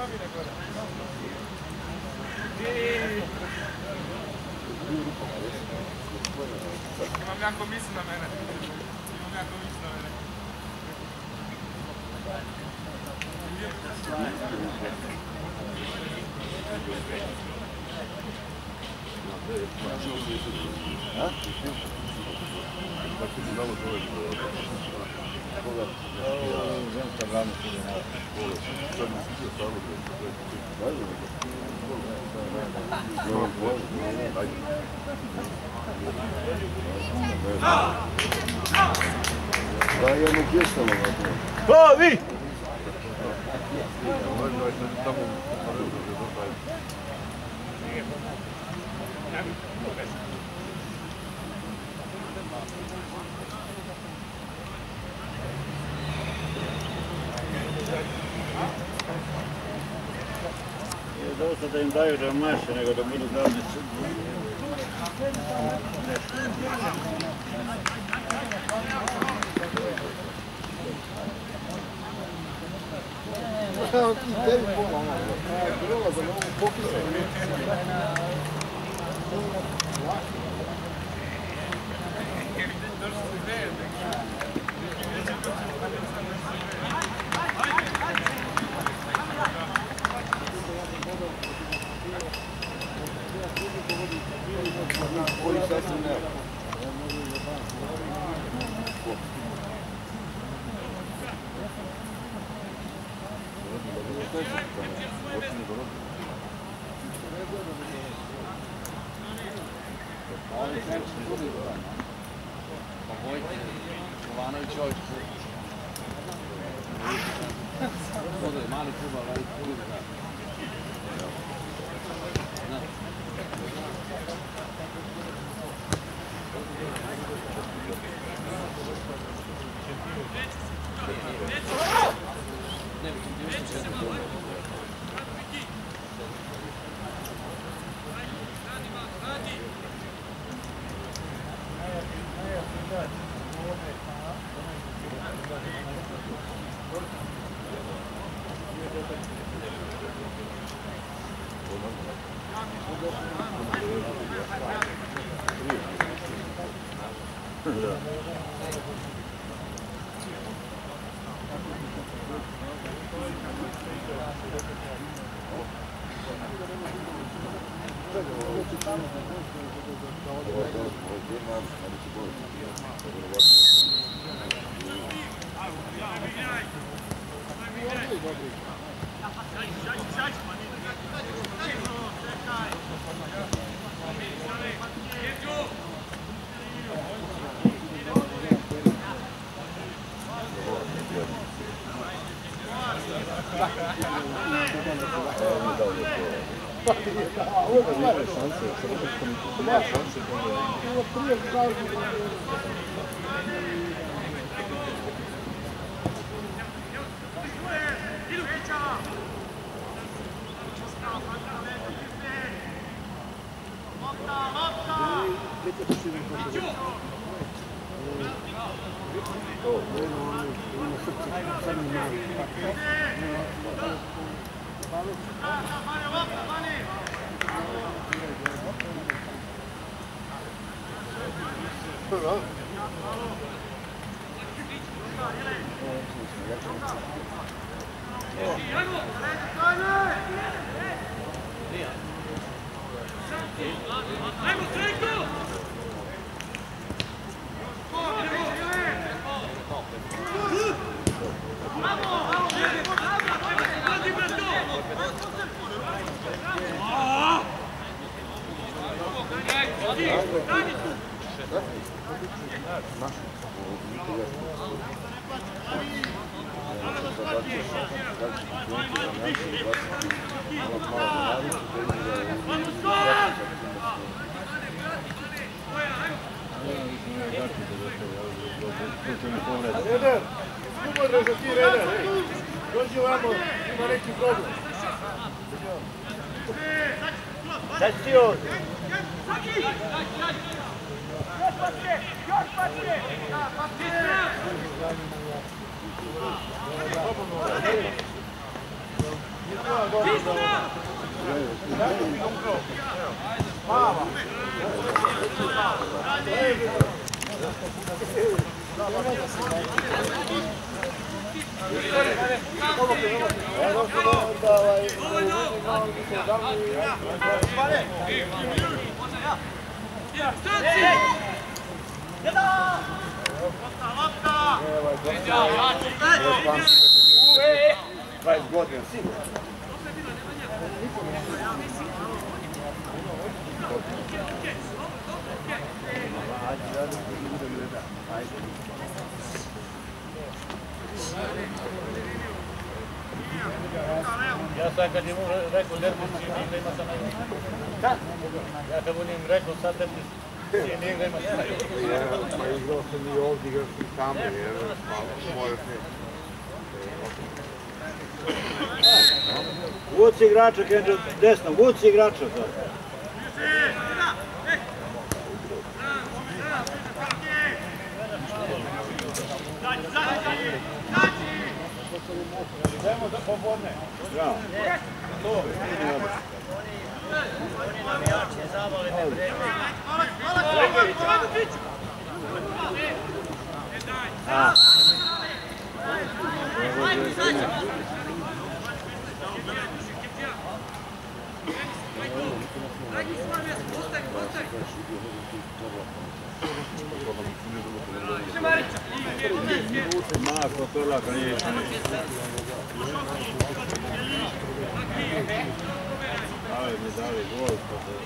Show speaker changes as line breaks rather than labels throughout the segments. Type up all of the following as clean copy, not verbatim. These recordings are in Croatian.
Imam ja komisiju na mene.
Pravi!
Dosta da im daju da maše, nego da budu davni
Reder, slobodno za ti Reder, dođi ovamo, ima neki problem.
Sad ti ovdje. Ja sad kad je mu rekao Derbić nije ima sam najbolji. Ja kad budem rekao sad Derbić nije ima sam najbolji.
Pa igrao sam i ovdje, igrao sam tamo, jer moraš ne.
Vuci igrača, kaže desno, vuci igrača sad.
Idemo da popodne.
Bravo. Marko, to je lako, nije. Ali mi dali gol.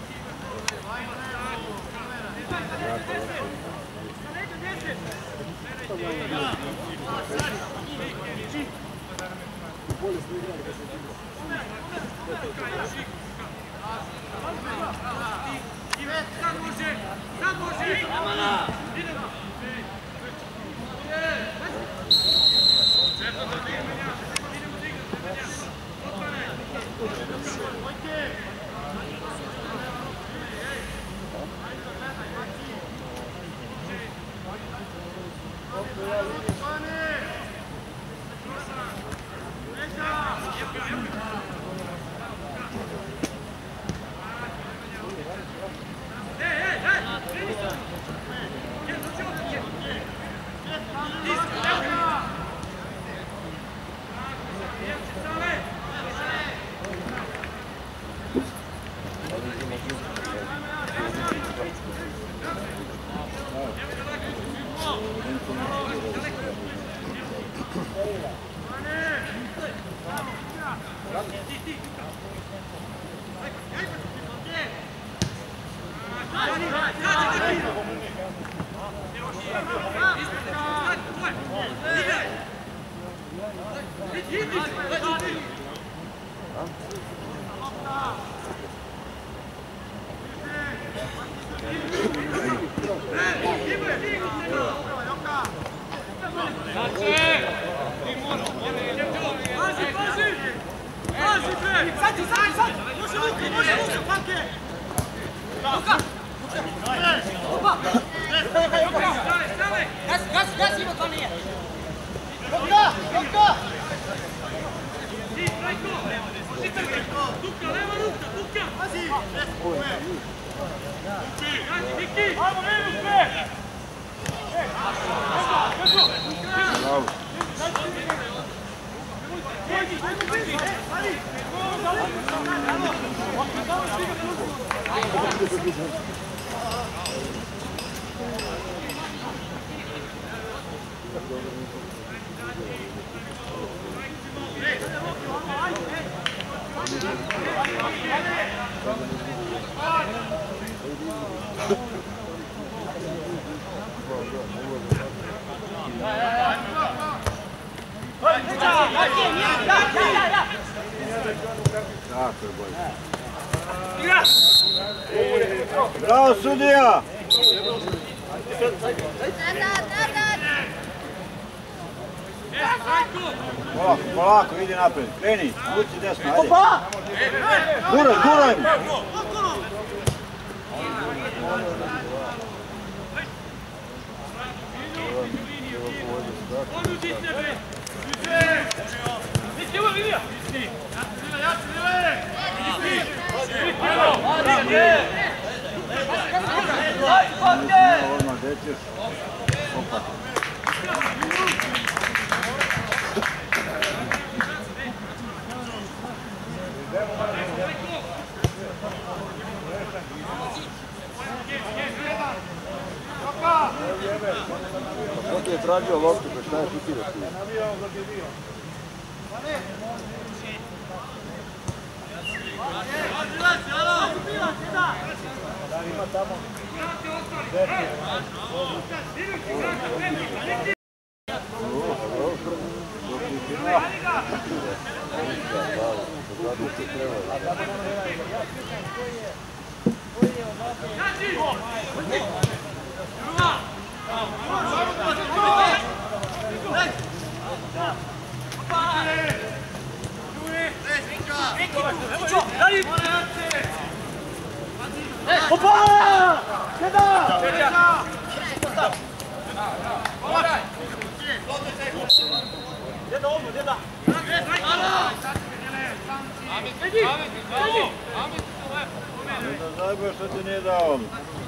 Bravo, sudija! Polako, polako, idi napred, kreni, ući desno, ajde. Guraj, guraj!
Kako ti je tražio loptu, pa šta je šutio ti?
Navijao dok je bio. Da ima tamo. Opa! Sjeda! Djeda ovdje, djeda!
Zajbo što ti nije dao.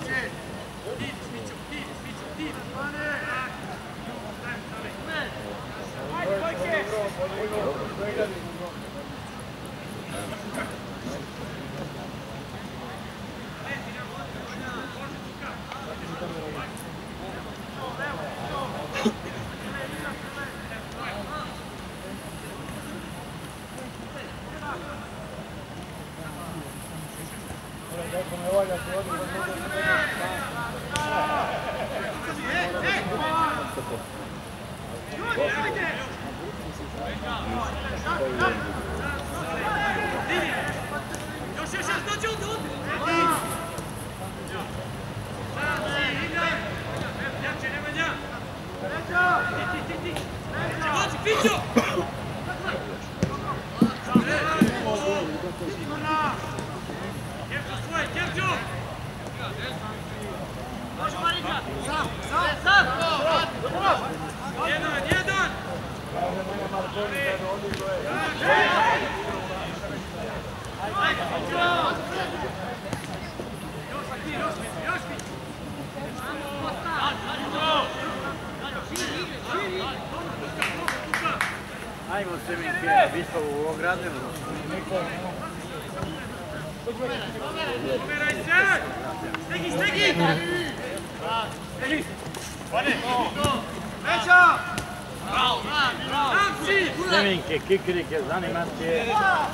Ajmo se mi kjera, visto u ogradnju.
Pomeraj se! Stegi, stegi! Stegi! Veća! Bravo, bravo!
Seminke, kikirike, zanimacije.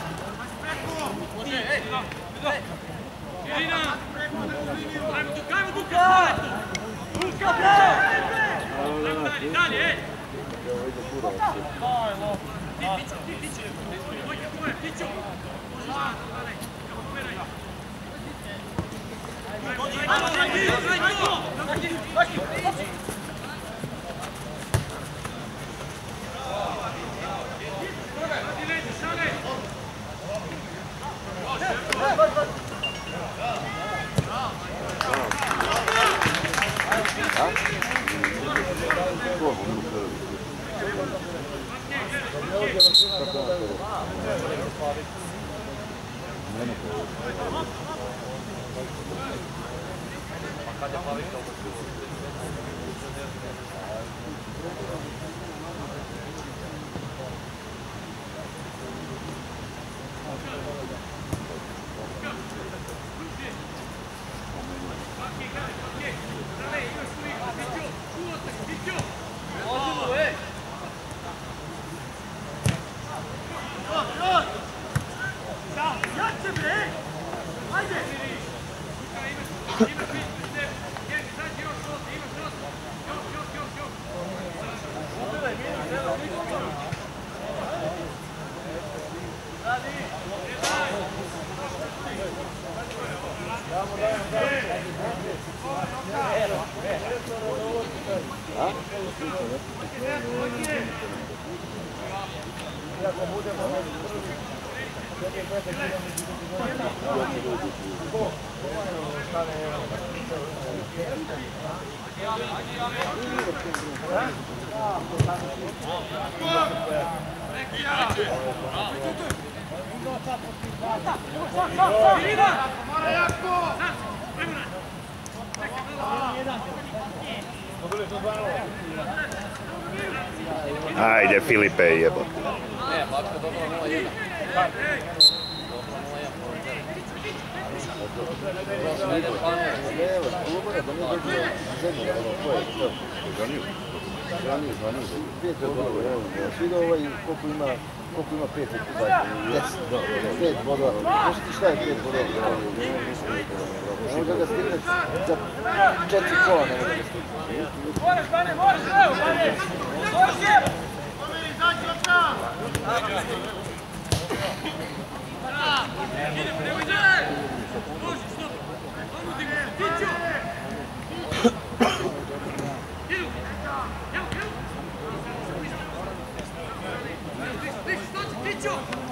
Irina! Ajmo tu, ajmo tu! Luka, bravo! Dalje, dalje, ej! Ti, piće! Dojke, tvoje, piću!
Ajde Filipe, jebote.
Ne, Bačka dobila 0-1.
Koliko ima 5 bodova? Znaš ti šta je 5 bodova? Ne može ga stigneš za 4 kola, ne može ga stigneš.
Moraš, Bane, moraš, evo, Bane! Moraš je! Idemo, nemoj da! Može, stop! Omudi ga, Tićo! Idu! Evo, evo! Viš, stoči, Tićo!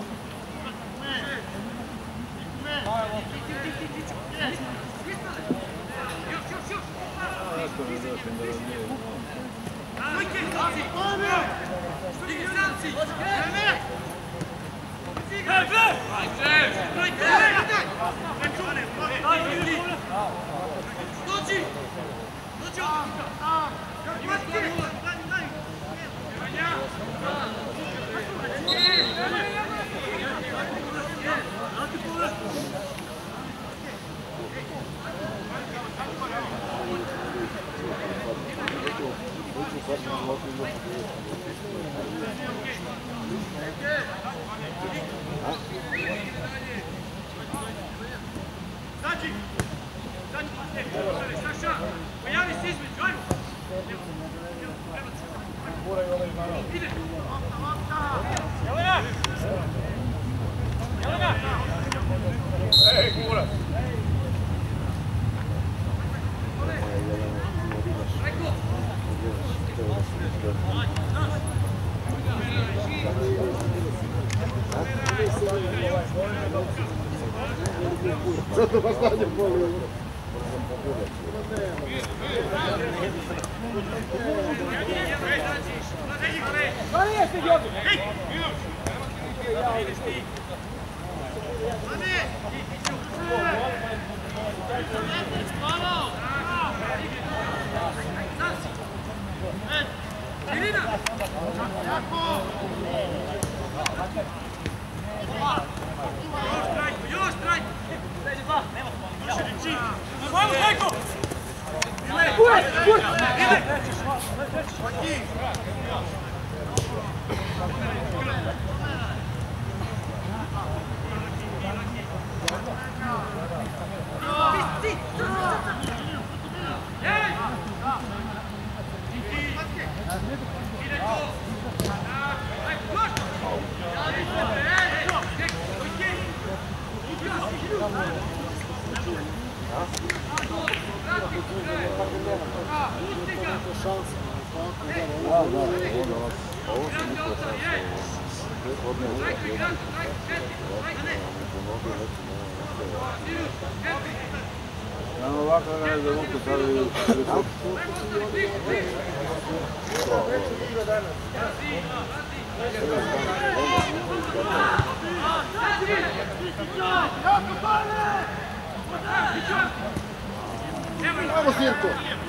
Saša, pojavi se između, ajmo! Ide! Jelena! Jelena!
Ej, kurac!
Preko!
Zato vas dalje volio.
Još traj! Vamos, Rajko! Kurac, kurac!
Samo ovako ne za vuku stavili.
Bravo, Sirko!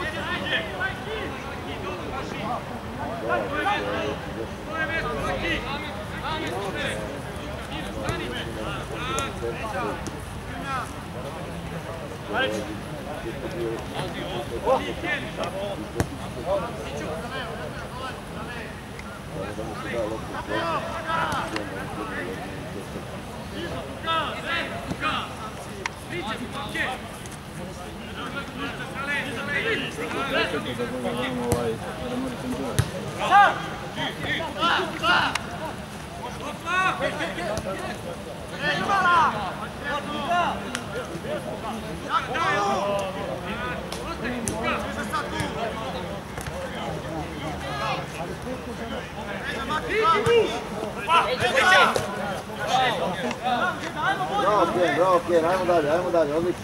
Bravo, Kjen, ajmo dalje, odlično.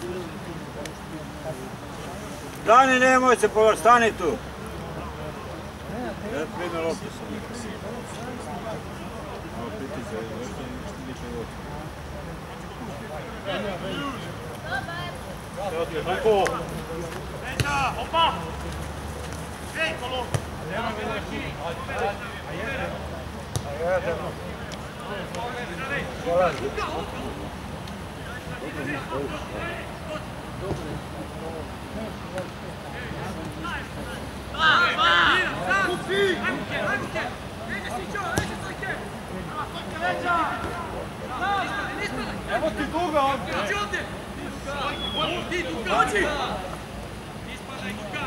Stani, nemoj se povr, stani tu.
Prime loptu sam. Malo pritiza, nešto više loše.
Evo ti duga ovdje!
Ti Duka! Ispadaj Duka!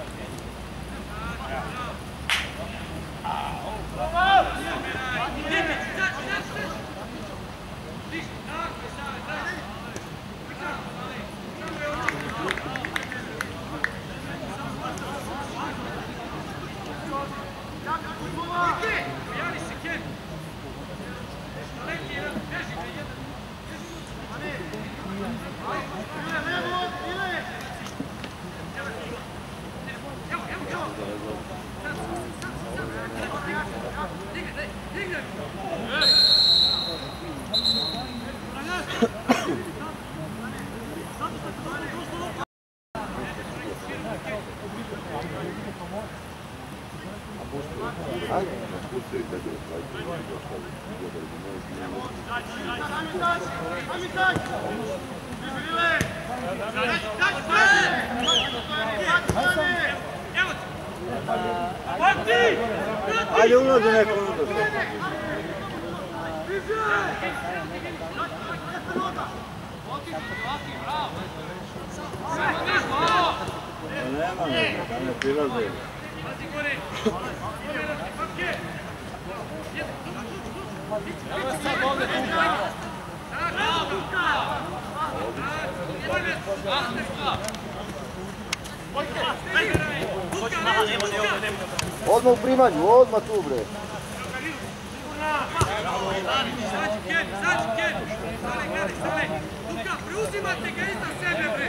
Ajde ulazi neko unutra. Nema neko, tam ne prilaze.
Odmah u primanju, odmah tu bre.
Izađi Ken! Stale! Duka, preuzimate ga iza sebe bre!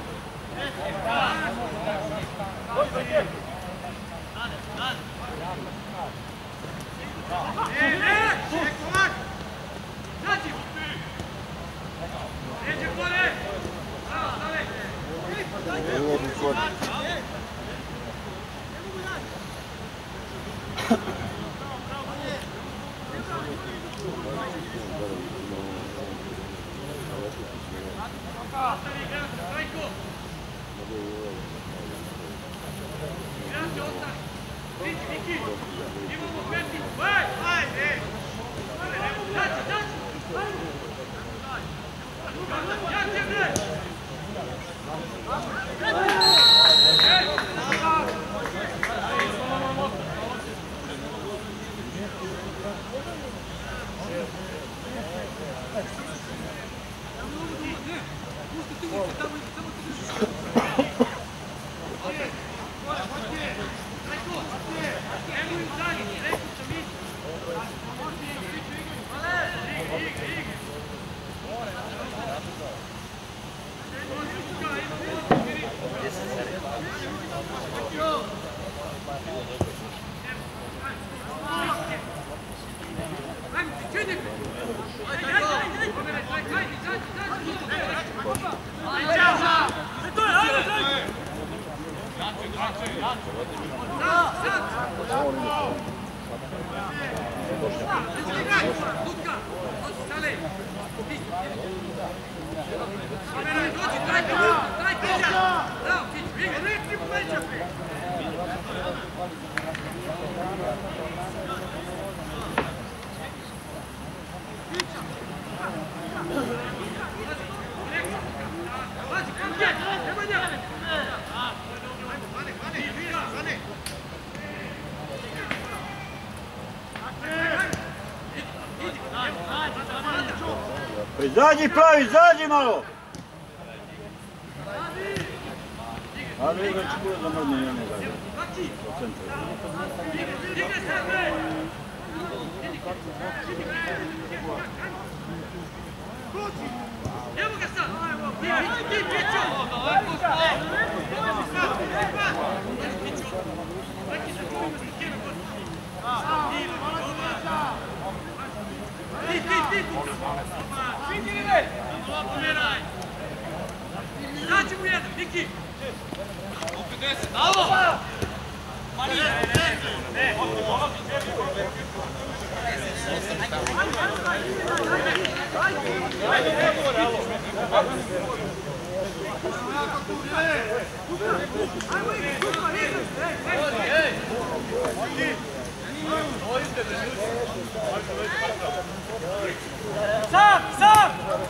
Izađi pravi, izađi malo! Ali već bude da mrdne njemu dalje. U centru.
Evo ga sad! Ti pićo! Ti! Znači mu jedan, Niki! Alo! Sam!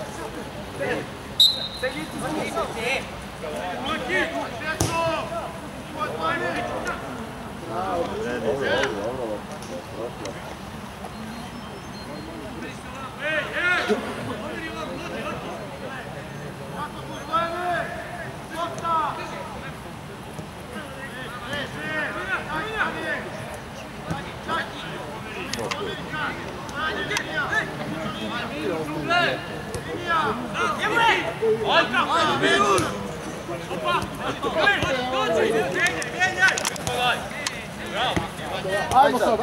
Ajmo sad!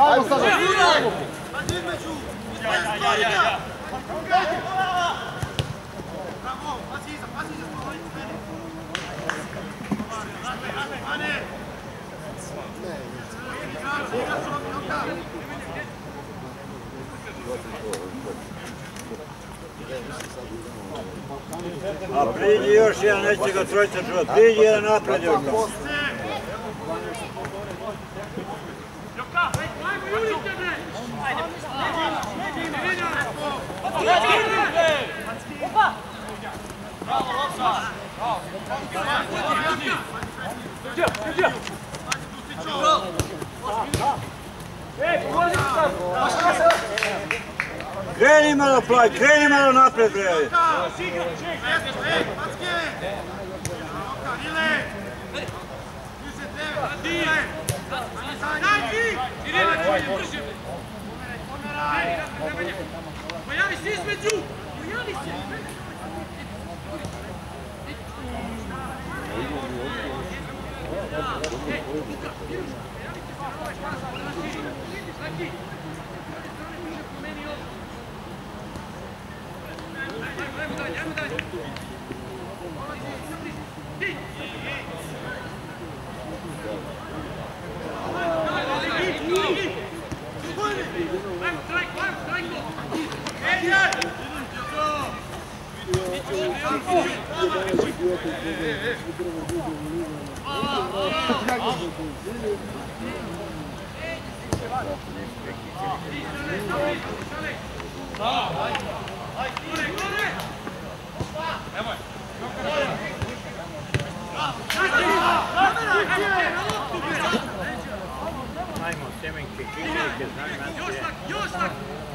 A priđi još jedan, neće ga trojica čuvat. Priđi jedan napred još. Kreni malo plaj, kreni malo napred, bre!
Pojavi se između! Pojavi se!
Ajmo, sjemenke, kikajke,
Još tak!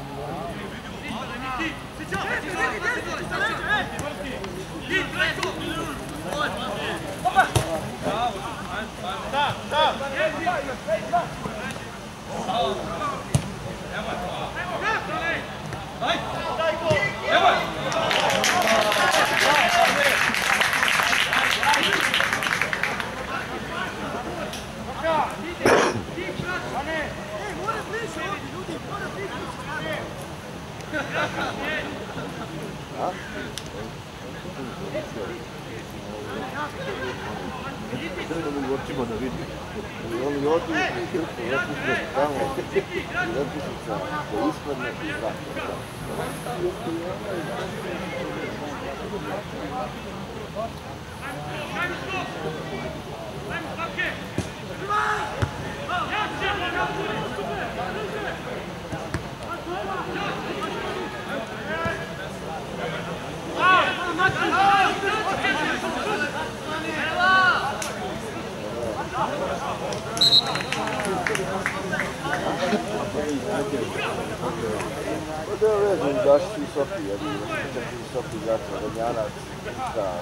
Očima da vidi. Oni odu i trpu, lepuše tamo, lepušica, da ispadne i vrati. Da vežem zašti i Sofi, jer i Sofi igrača, Romjanac, da,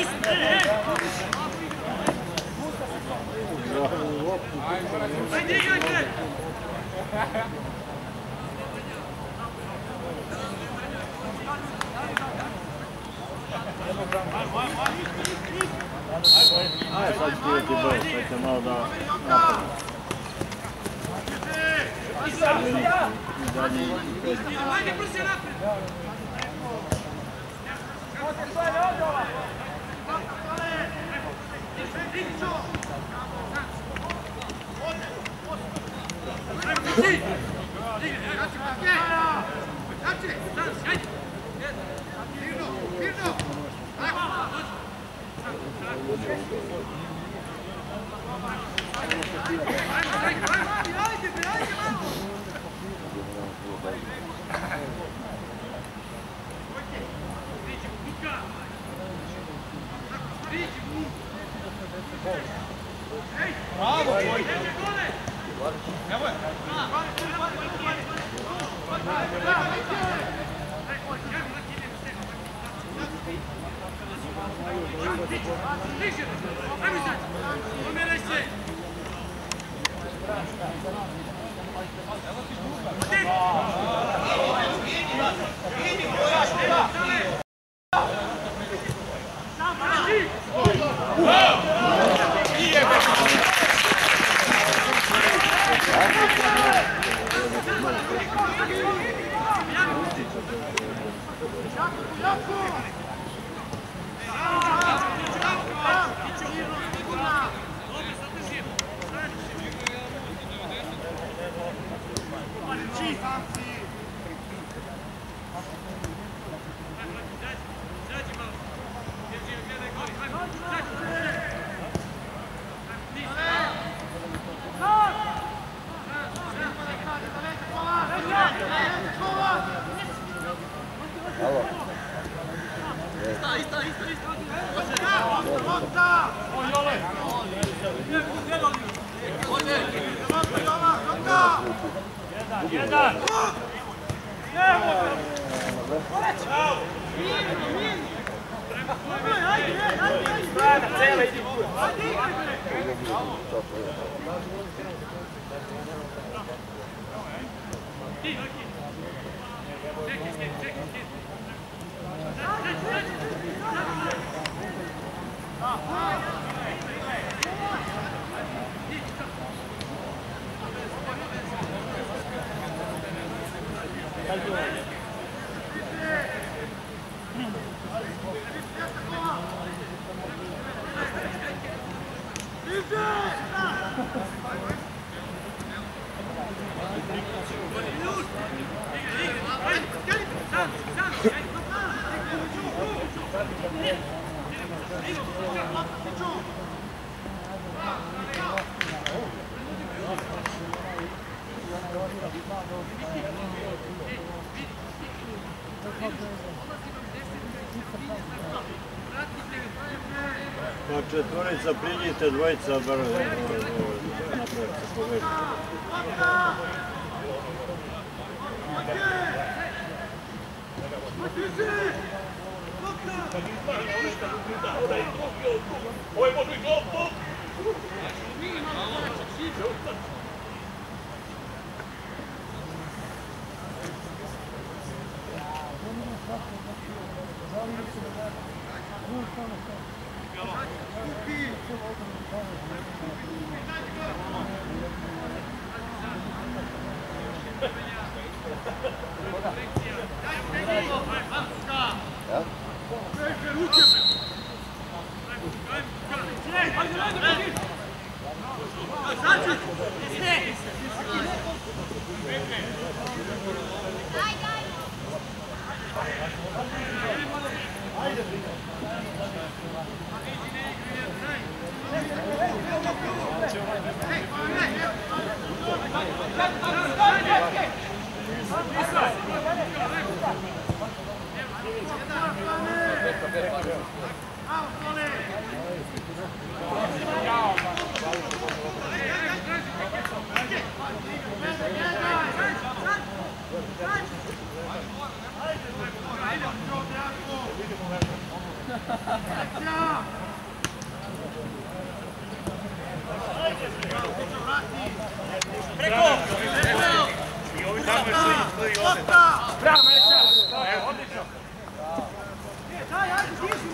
Aj, sad stivati broj, sad će malo da napravim.
Ajde, prsi napred! Bravo!
Pa četvorica priđite, dvojica bar napravite povećati.
Ja!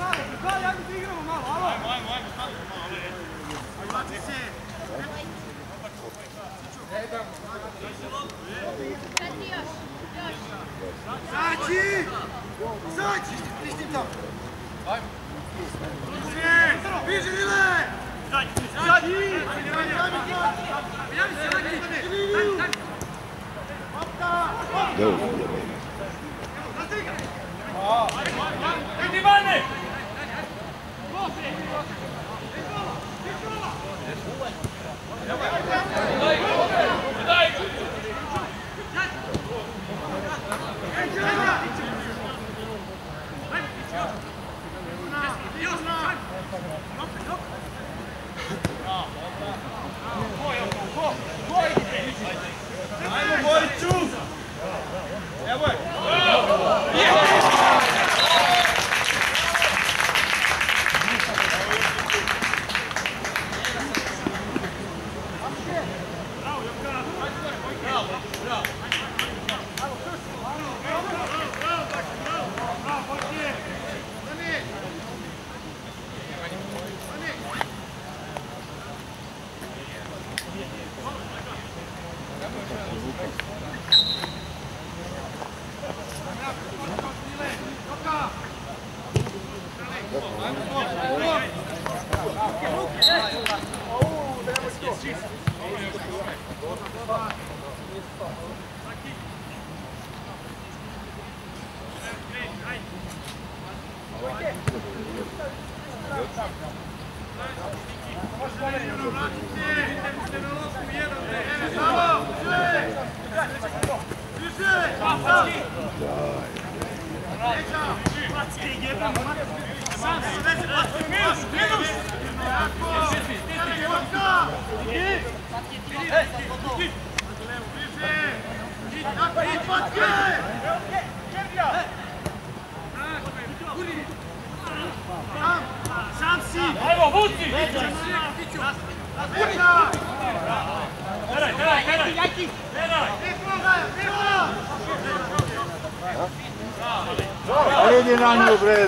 Ajde na nju, bre!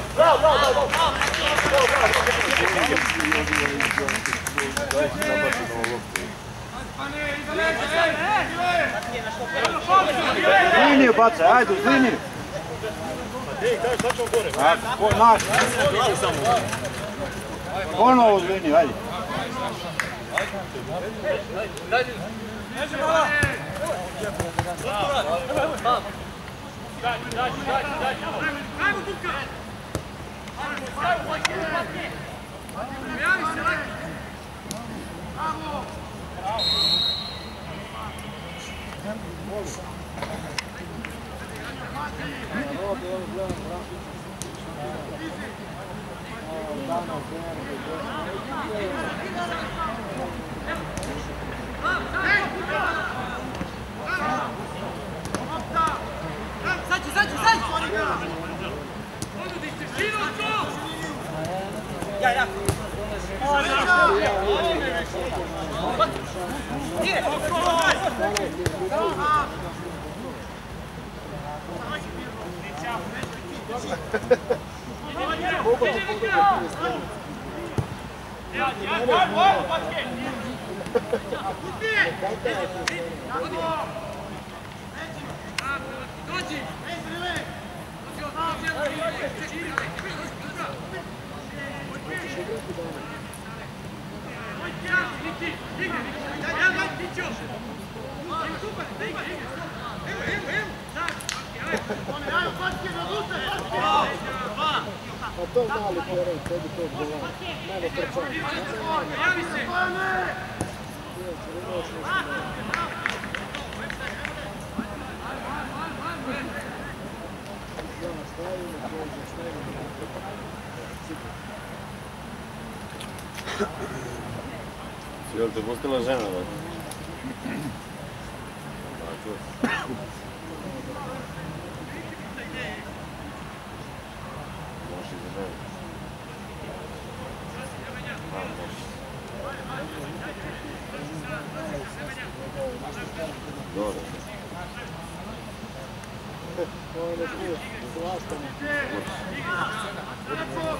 Liniju bacaj, ajde uz liniju! Naš! Ponovo uz liniju, ajde!
To mali teren, tebi to odgovara. Nema trčanja. Javi se!
Jel te pustila žena, ba? Možeš i za mene. Dobro.
Ovo je ne smiješ, s vlastama.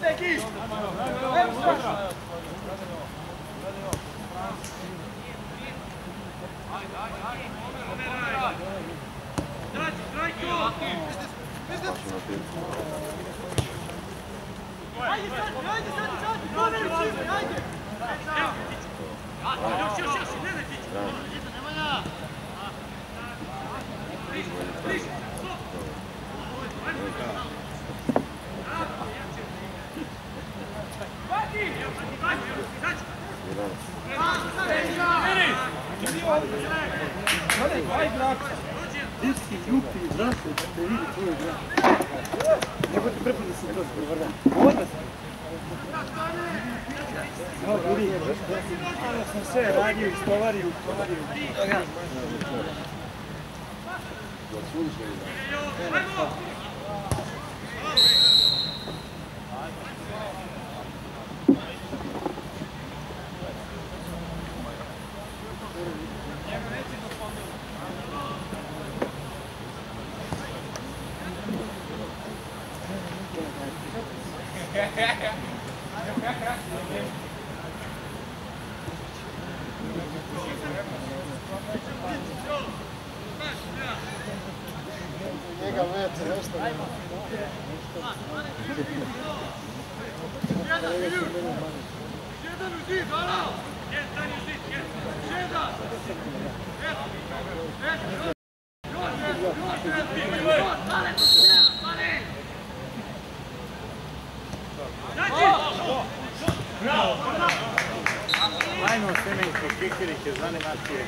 Ajmo Semenko, Kikirić je za animacije.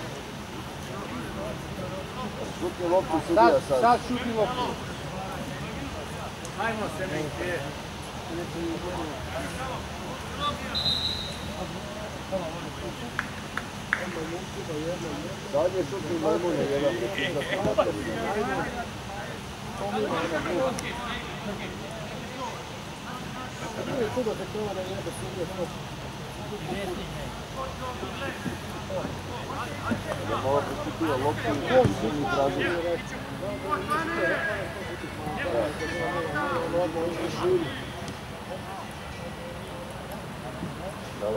Šutni loptu sudija sad.
Sad šutni loptu.
Ajmo Semenke.
Sad je šutni majmun je jedan. Da malo pristupila loptu i sudni traži. Bravo.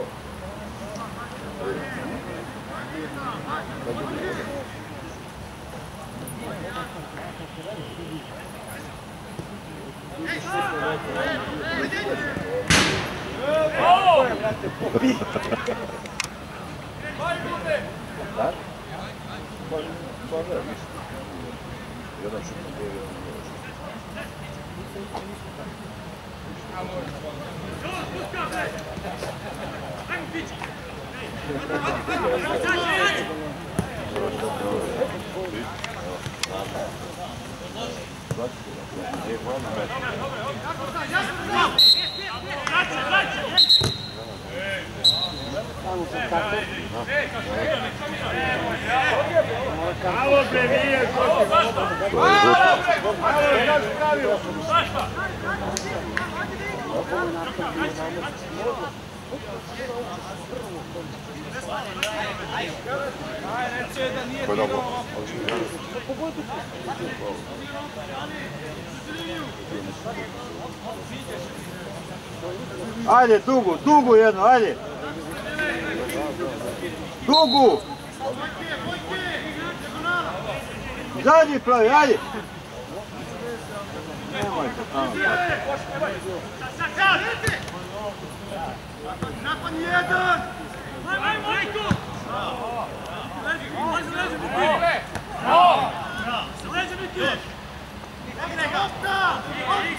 Da? Pa ne, više. Jedan šut na koji, jedan na
Alo, bre, nije!
Ajde, dugu jednu, ajde! Dugu! Zadnji pravi, ajde! Nemojte tamo.
Napad jedan! Aj, Majko! Leži, Buki! Leži, Buki! Opta!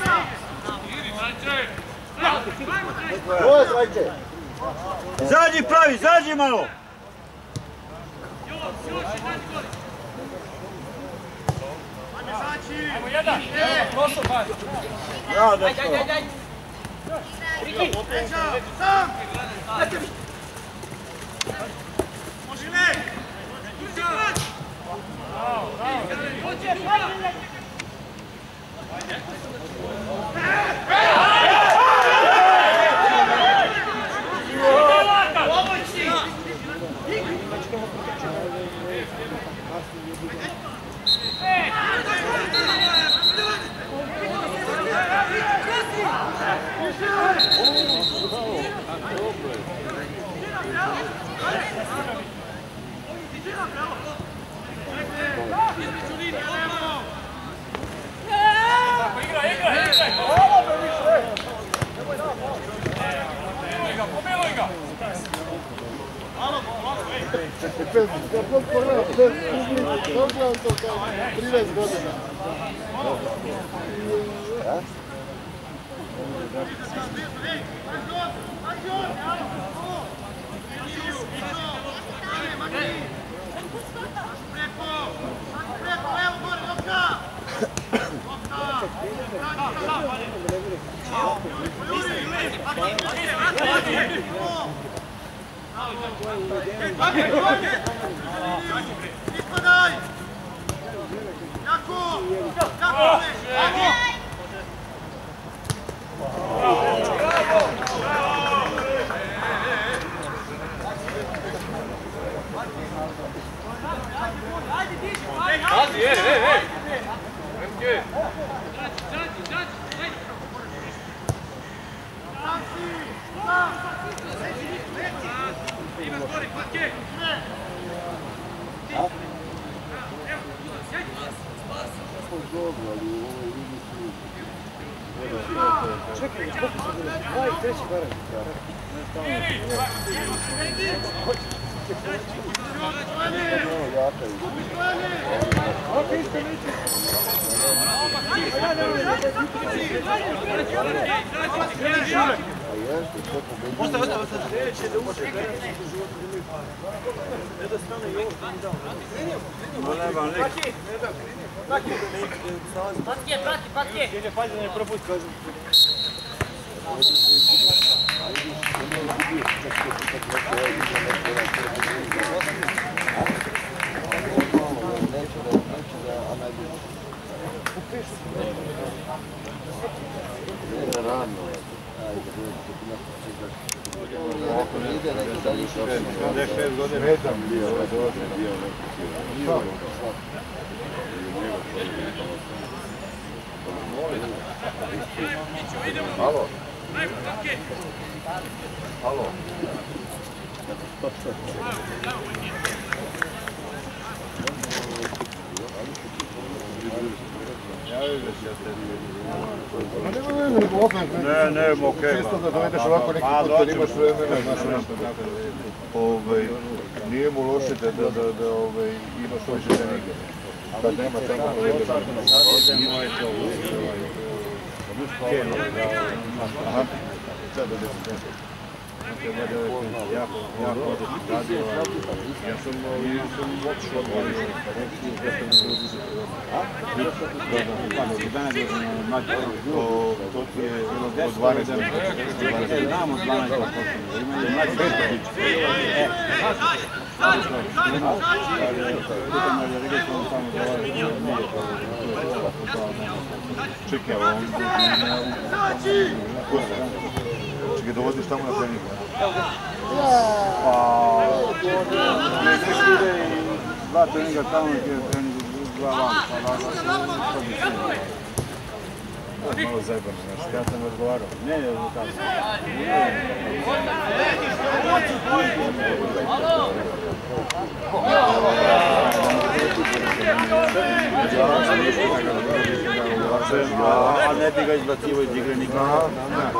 Zajče!
Zadnji pravi, zadnji malo!
Ajmo jedan! Prosto, pa!
Ja, da što?
Riki! Sam! Može ne!
Ne, okej.
Čisto da dovedeš ovako neki put kad imaš vremena, znaš nešto. Nije mu loše da imaš ovdje ženike. Kad nema tamo vremena. Aha. Sad da se jako radio. Ja sam otišao to ti je od 12 znamo 12 čekaj, čekaj, dovodiš tamo na treningu. Dva treninga tamo gdje je trening dva van. Malo zajebano, znaš, ja sam razgovarao. Ne, tako. A ne bi ga izbacivo iz igre nikada.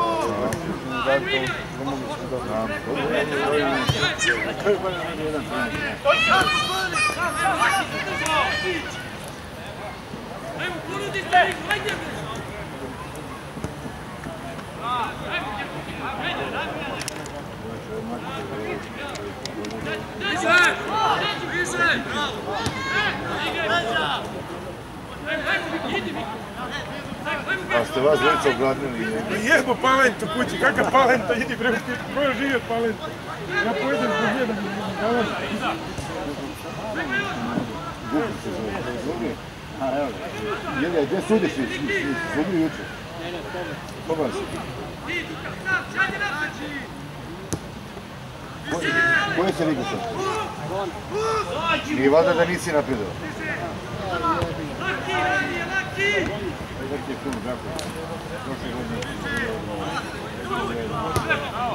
A ste vas dvojica ogladnili?
Jebo Palento kući, kakav Palento, idi bre, ko je živio Palento? Ja pojedem po jedan Palento.
Gubi se zove. A, evo ga. Jelja, gdje sudiš? Sudili jučer? Koga si? Koje se ligu sad? Nije valjda da nisi napredao? Laki!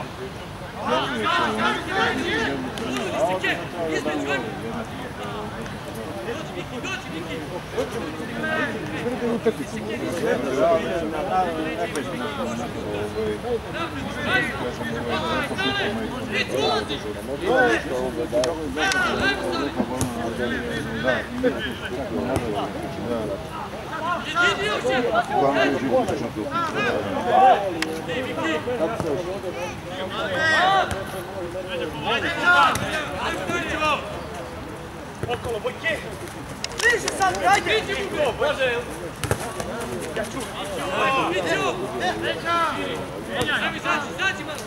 Okolo, Bojke! Bliži sad, ajde! Bože! Ja ću! Viću! Zađi malo!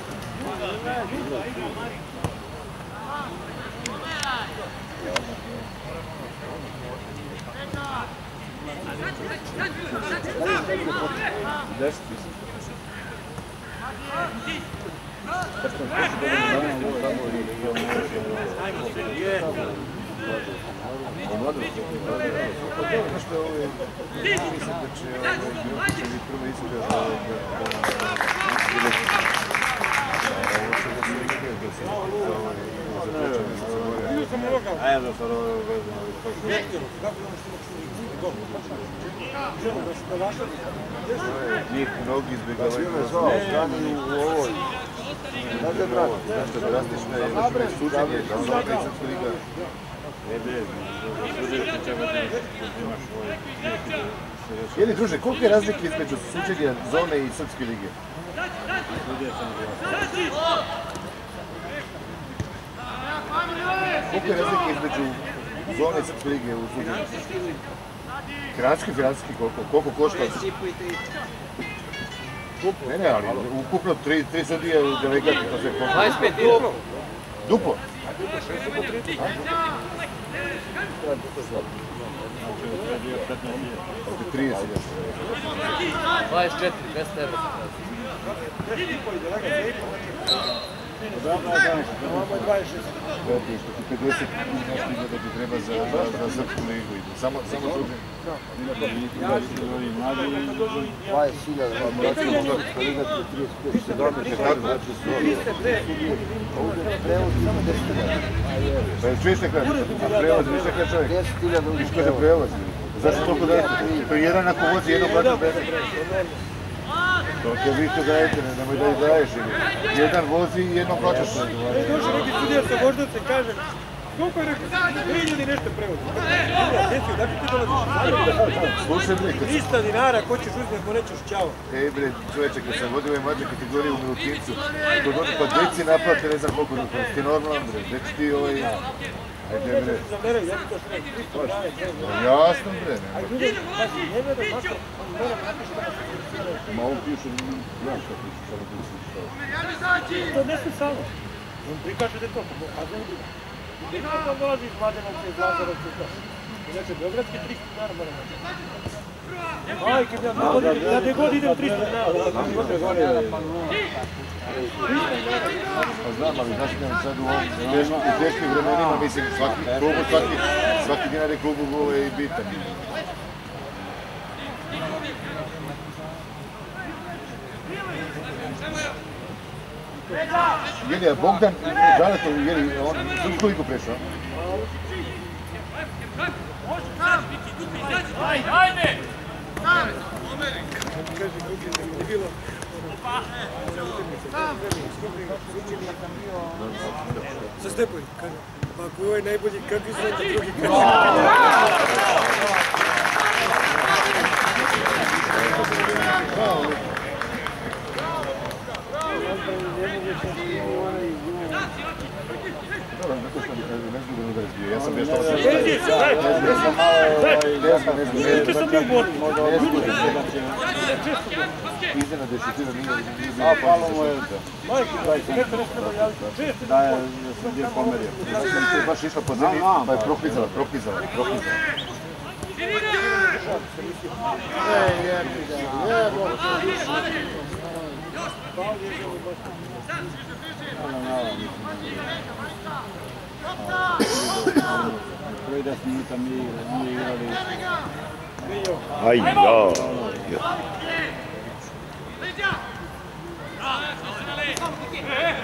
Njih mnogi izbjegavaju u ovoj. Znate, brat, zašto drastično je suđenje za Zolka i Srpska liga? Jeli, druže, koliko je razlike između suđenja Zone i Srpske lige? Koliko je razlike između Zone i Srpske lige u suđenju? Financijski, koliko košta? Ne, ali ukupno 3 sudije u delegati, to se košta.
25 duplo.
Duplo? 30.
24, 200 evra.
Ovo je 26.
50 da ti treba za Srpsku ligu. Samo suđenje. 20.000, pa čuješ te kaže, a prevoz, viš te kaže čovjek, viš kaže prevoz, zašto toliko dajete? To je jedan ako vozi, jedno plaća bez. To će vi što dajete, nemoj da ih daješ, jedan vozi i jedno plaćaš.
Došao neki sudija sa Voždovce, kaže, koliko je rekao, 3.000 nešto prevozi. Desio, dakle ti dolaziš?
Slušaj bre,
300 dinara, ko ćeš uzeti ako nećeš čao.
Ej bre, čovječe, kad sam vodio ove mlađe kategorije u Milutincu, to dođe pa deci naplate, ne znam koliko, ti normalno bre, gdje ću ti ovaj... Ajde bre.
Zameraju, ja ti to što ne, 300 dinara.
Jasno bre, nema.
Ajde, ljudi, pazi, ne gledaj mašta, mora napiši šta se
Ma ovo piše, ja šta piše, samo piše šta.
to ne sve samo. On prikaže da je to, a ljudi. Gdje to dolazi iz Mladenovca, iz Lazarovca i to. Znači, Beogradski 300 dinara mora naći. Majke, ja gdje god idem 300 dinara.
Pa znam, ali znaš nam sad u ovom teškim vremenima, mislim, svaki dinar je klubu bitan. Jeli, a Bogdan Žaletov, jeli, on Srpsku ligu prešao?
Ajde!
Sa Stepović, kaže, pa ako je ovaj najbolji, kakvi su onda drugi kaže?
Ja sam bio što sam iznena desetina nije...
A, palo mu je da je sam bio pomerio.
Ja sam se baš išla po zemlji, pa je proklizala.
Prvi 10 minuta mi igrali.
Aj, ja.
Leđa!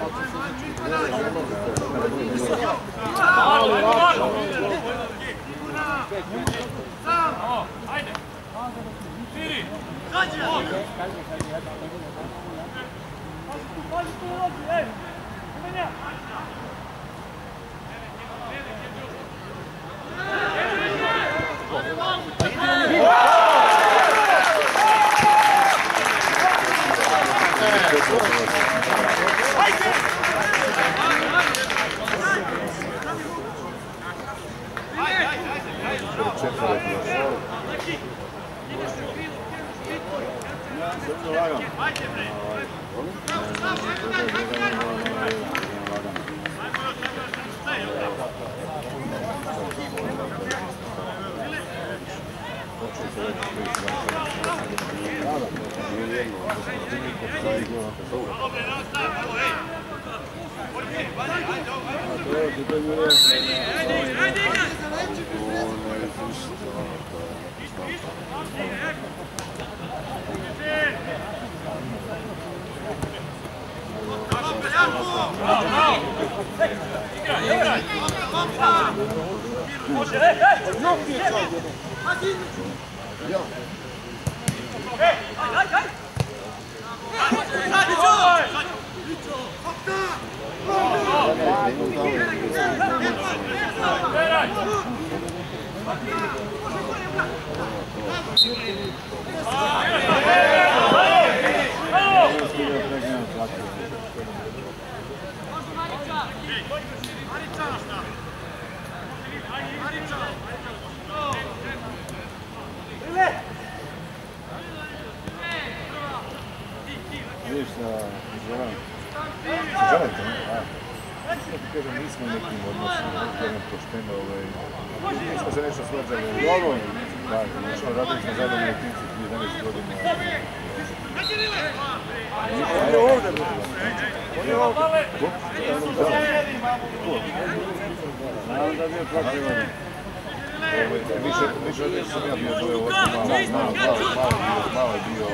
Vidiš da želim. Želite, ne? Kažem, nismo u nekim odnosima, kažem pošteno, nismo se nešto svađali. Dobro, nešto radili smo zajedno u Tinci 11 godina. On je ovdje. On je ovdje. Naravno da bio plaći ovdje. Više od nešto sam ja bio dole ovdje, malo je bio...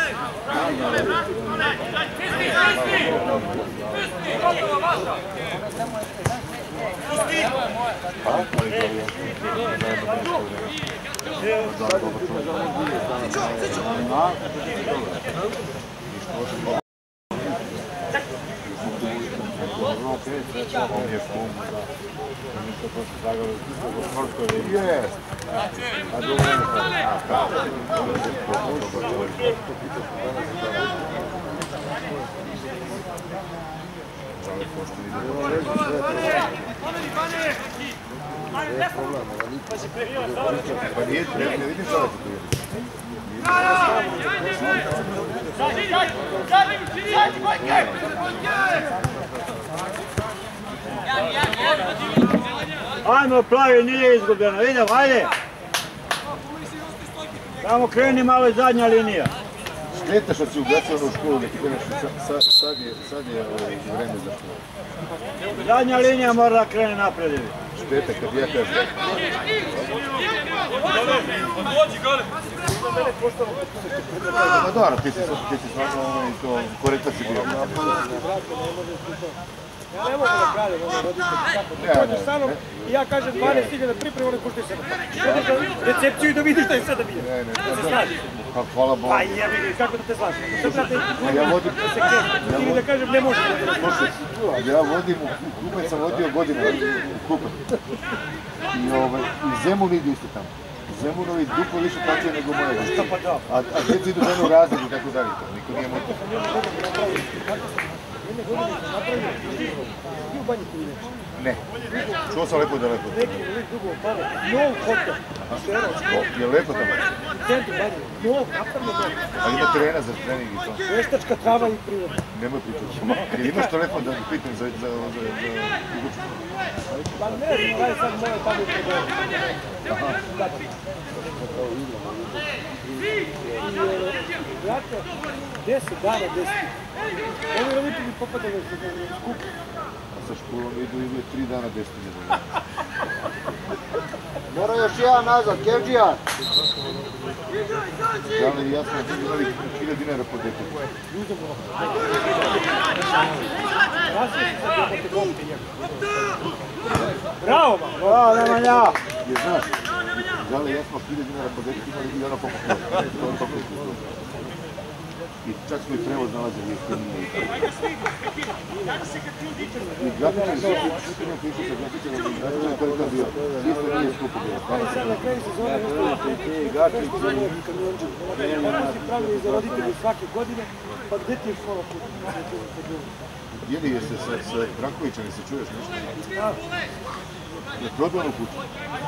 Pa nije, ne vidim sada ti tu.
Ajmo plavi, nije izgubljeno, idemo, ajde! Samo kreni malo i zadnja linija.
Šteta što si ugasio ono u školu, da ti kažeš sad je vreme za školu.
Zadnja linija mora da krene naprijed.
Šteta kad ja kažem. Ma dobro, ti si stvarno to korektan si bio.
Ja ne mogu da kradim, roditelji kako. I ja kažem 12.000 pripreme, one košte 7. Recepciju i da vidiš šta je sada bio.
Ne,
Da se slažiš.
pa hvala Bogu.
Pa jebi, kako da te slažiš?
Ja vodim...
Ili da kažem ne može.
Slušaj, ja vodim, u Kupe sam vodio godinu u Kupe. I Zemun ide isto tamo. Zemunovi duplo više plaćaju nego moje. A djeci idu u jednu razredu i tako dalje. Niko nije motiv. Ne. Čuo sam lepo da lepo.
Nov hotel.
Je lepo tamo?
Centru Banji. Nov, napravno nov.
Ali ima terena za trening i to.
Veštačka trava i priroda.
Nemoj pričati. Jer imaš telefon da pitam za Iguču?
Pa ne, radi sad moje tamo i pregovore.
Aha.
Brate, 10 dana, 10. Ovi roditelji popadaju u skupu.
Sa školom idu 3 dana 10 dana.
Mora još jedan nazad, Kevđijan.
Žali jasno, imali 1000 dinara po detetu.
Bravo, man! Bravo, Nemanja!
Jer znaš, žali jasno, 1000 dinara po detetu imali milijona po pokoju. I čak smo i prevoz nalazili jeftinije. I grafičar je skupina pišu sa grafičarom i grafičar koji je to bio. Isto nije skupo bilo.
Sad na kraju sezone ono si pravili za roditelji svake godine, pa gdje ti je škola puta?
Jeli je se sa Brankovićem, se čuješ nešto? Je prodao onu kuću?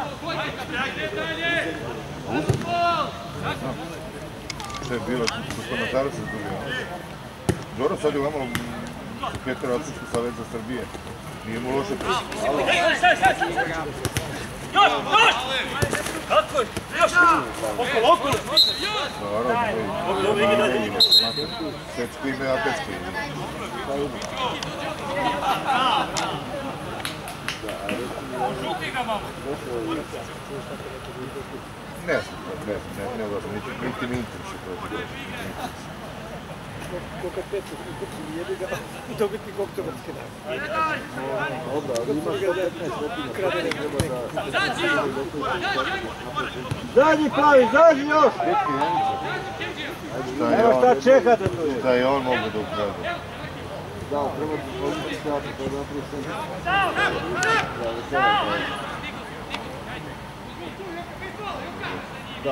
Što je bilo, gospodina Taraca se dobio. Dobro, sad je vamo Petar Otički savjet za Srbije. Nije mu loše prišli.
Još! Kako je? Još! Okolo!
Naravno, Sečko ime Apečko.
Žuti ga malo!
Ne znam, niti mi interesi to je.
Ko kad Petru kući jedi ga, dobiti koktobarske dane.
Dobro, ali imaš 115
Zadnji pravi, zadnji još! Evo šta čekate tu je?
Da je on mogu da ukrade.
Da, treba ti pomoći stati, to je napravo sam. Da.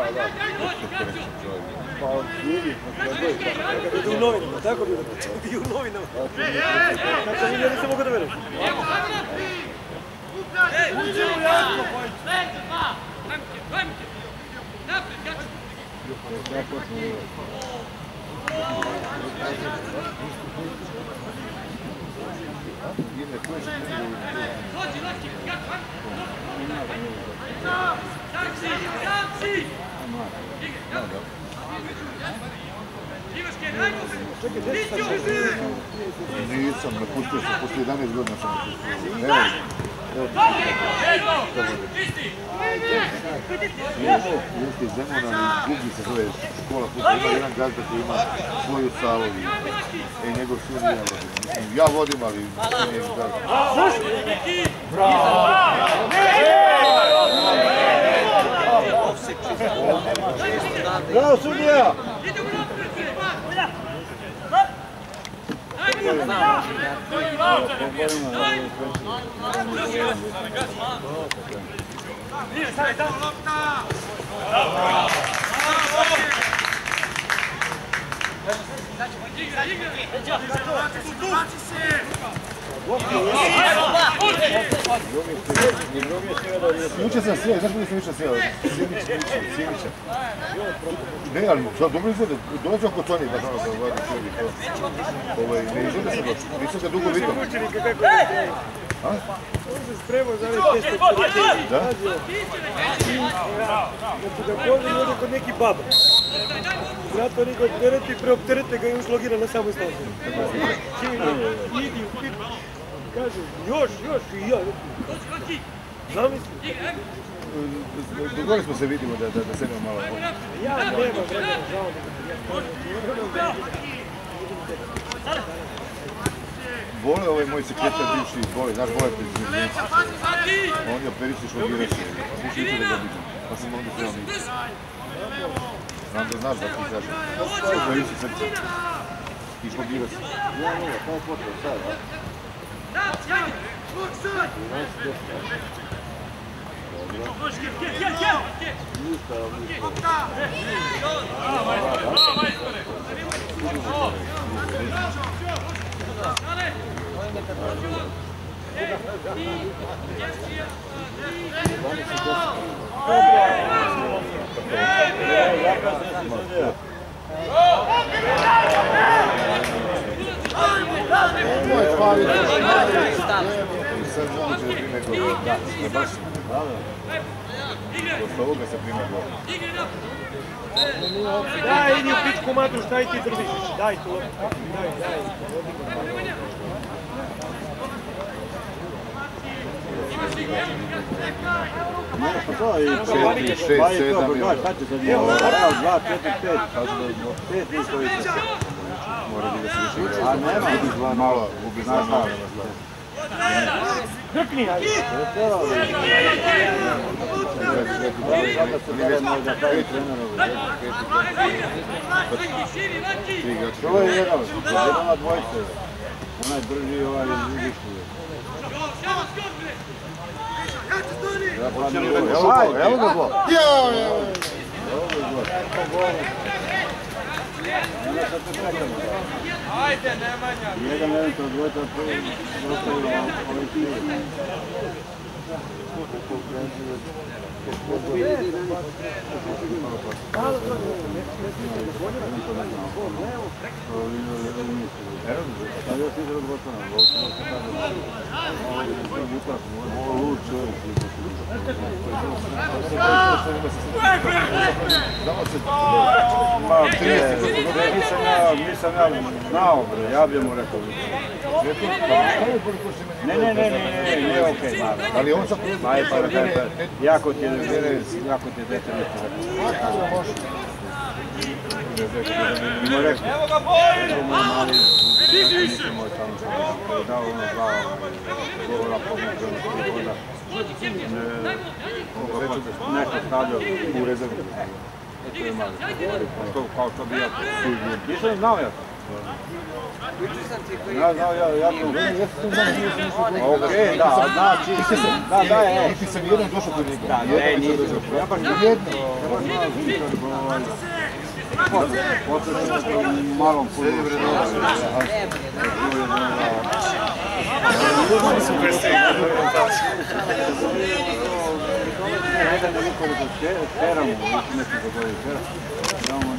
Pa vidi,
Kad idu u novinama, tako bilo? Kad idu u novinama. Znači mi nisam mogu da verujem. Uđe u jasno,
Nisam, napustio sam, poslije 11 godina sam napustio. Jeste iz Zemuna, Gugi se zove škola futbola, ima jedan gazda koji ima svoju salu i njegov sin ja vodim. Ja vodim, ali nije gazda.
Bravo, sudija!
Juče sam sjeo, znaš kada sam juče sjeo? Simića. Ne, ali dobro izgleda, dolazi oko Toni, baš ono se vadi sjedi to. Ne izgleda se doći, nisam ga dugo vidio. A?
On se spremao za ove teste.
Da?
Kad su ga povili, ode kod neki baba. Zato oni ga opterete i preopterete ga i ušlogira na samoj stanci. Idi u pit. Kaže, još, i ja. Zamisli.
Dogovorili smo se vidimo da sedemo malo.
Ja nema vremena, žao mi.
Vole ovaj moj sekretar bivši, vole, znaš, vole prezident. On je operistiš od Iraše, pa sluši juče da ga vidim, pa sam onda trebao mi. Znam da znaš da ti kažem. Operisti srce. I šlo Iraše.
Ja, kaj je potrebno sad, a?
Sad znam da će da prime gol. Da, baš. Posle ovoga se prime gol.
Daj, idi u pičku matru, šta i ti držiš? Daj tu loptu. Daj.
Ne, pa to je...
6, 7,
Šta će sad je? 2, 4, 5. 5 nisko više.
Mora bi da se više igra.
A nema.
Gubi dva malo.
Drkni, ajde.
To je jedan, ova dvojca. Onaj drži ovaj izvišnji.
Evo ga blok.
Ajde, Nemanja!
Jedan eventualno dvojca prvi dostavila ovaj svijet. Nisam ja znao, ja bi mu rekao. Ne, okej.
Ali on sam...
Jako ti je detaljno.
Evo ga, boj!
Dao ono dva govora pomoću. Neko stavljao u rezervu. Kao što bi ja... Nisam znao ja. Ja znao ja to... Okej, da, znači... Da, je.
Niti sam jedan došao kod njega.
Da, nisam. Ja baš jedno. Potrebno malom puno. Jedan je nekoliko teramo, neki zadovoljaju teramo.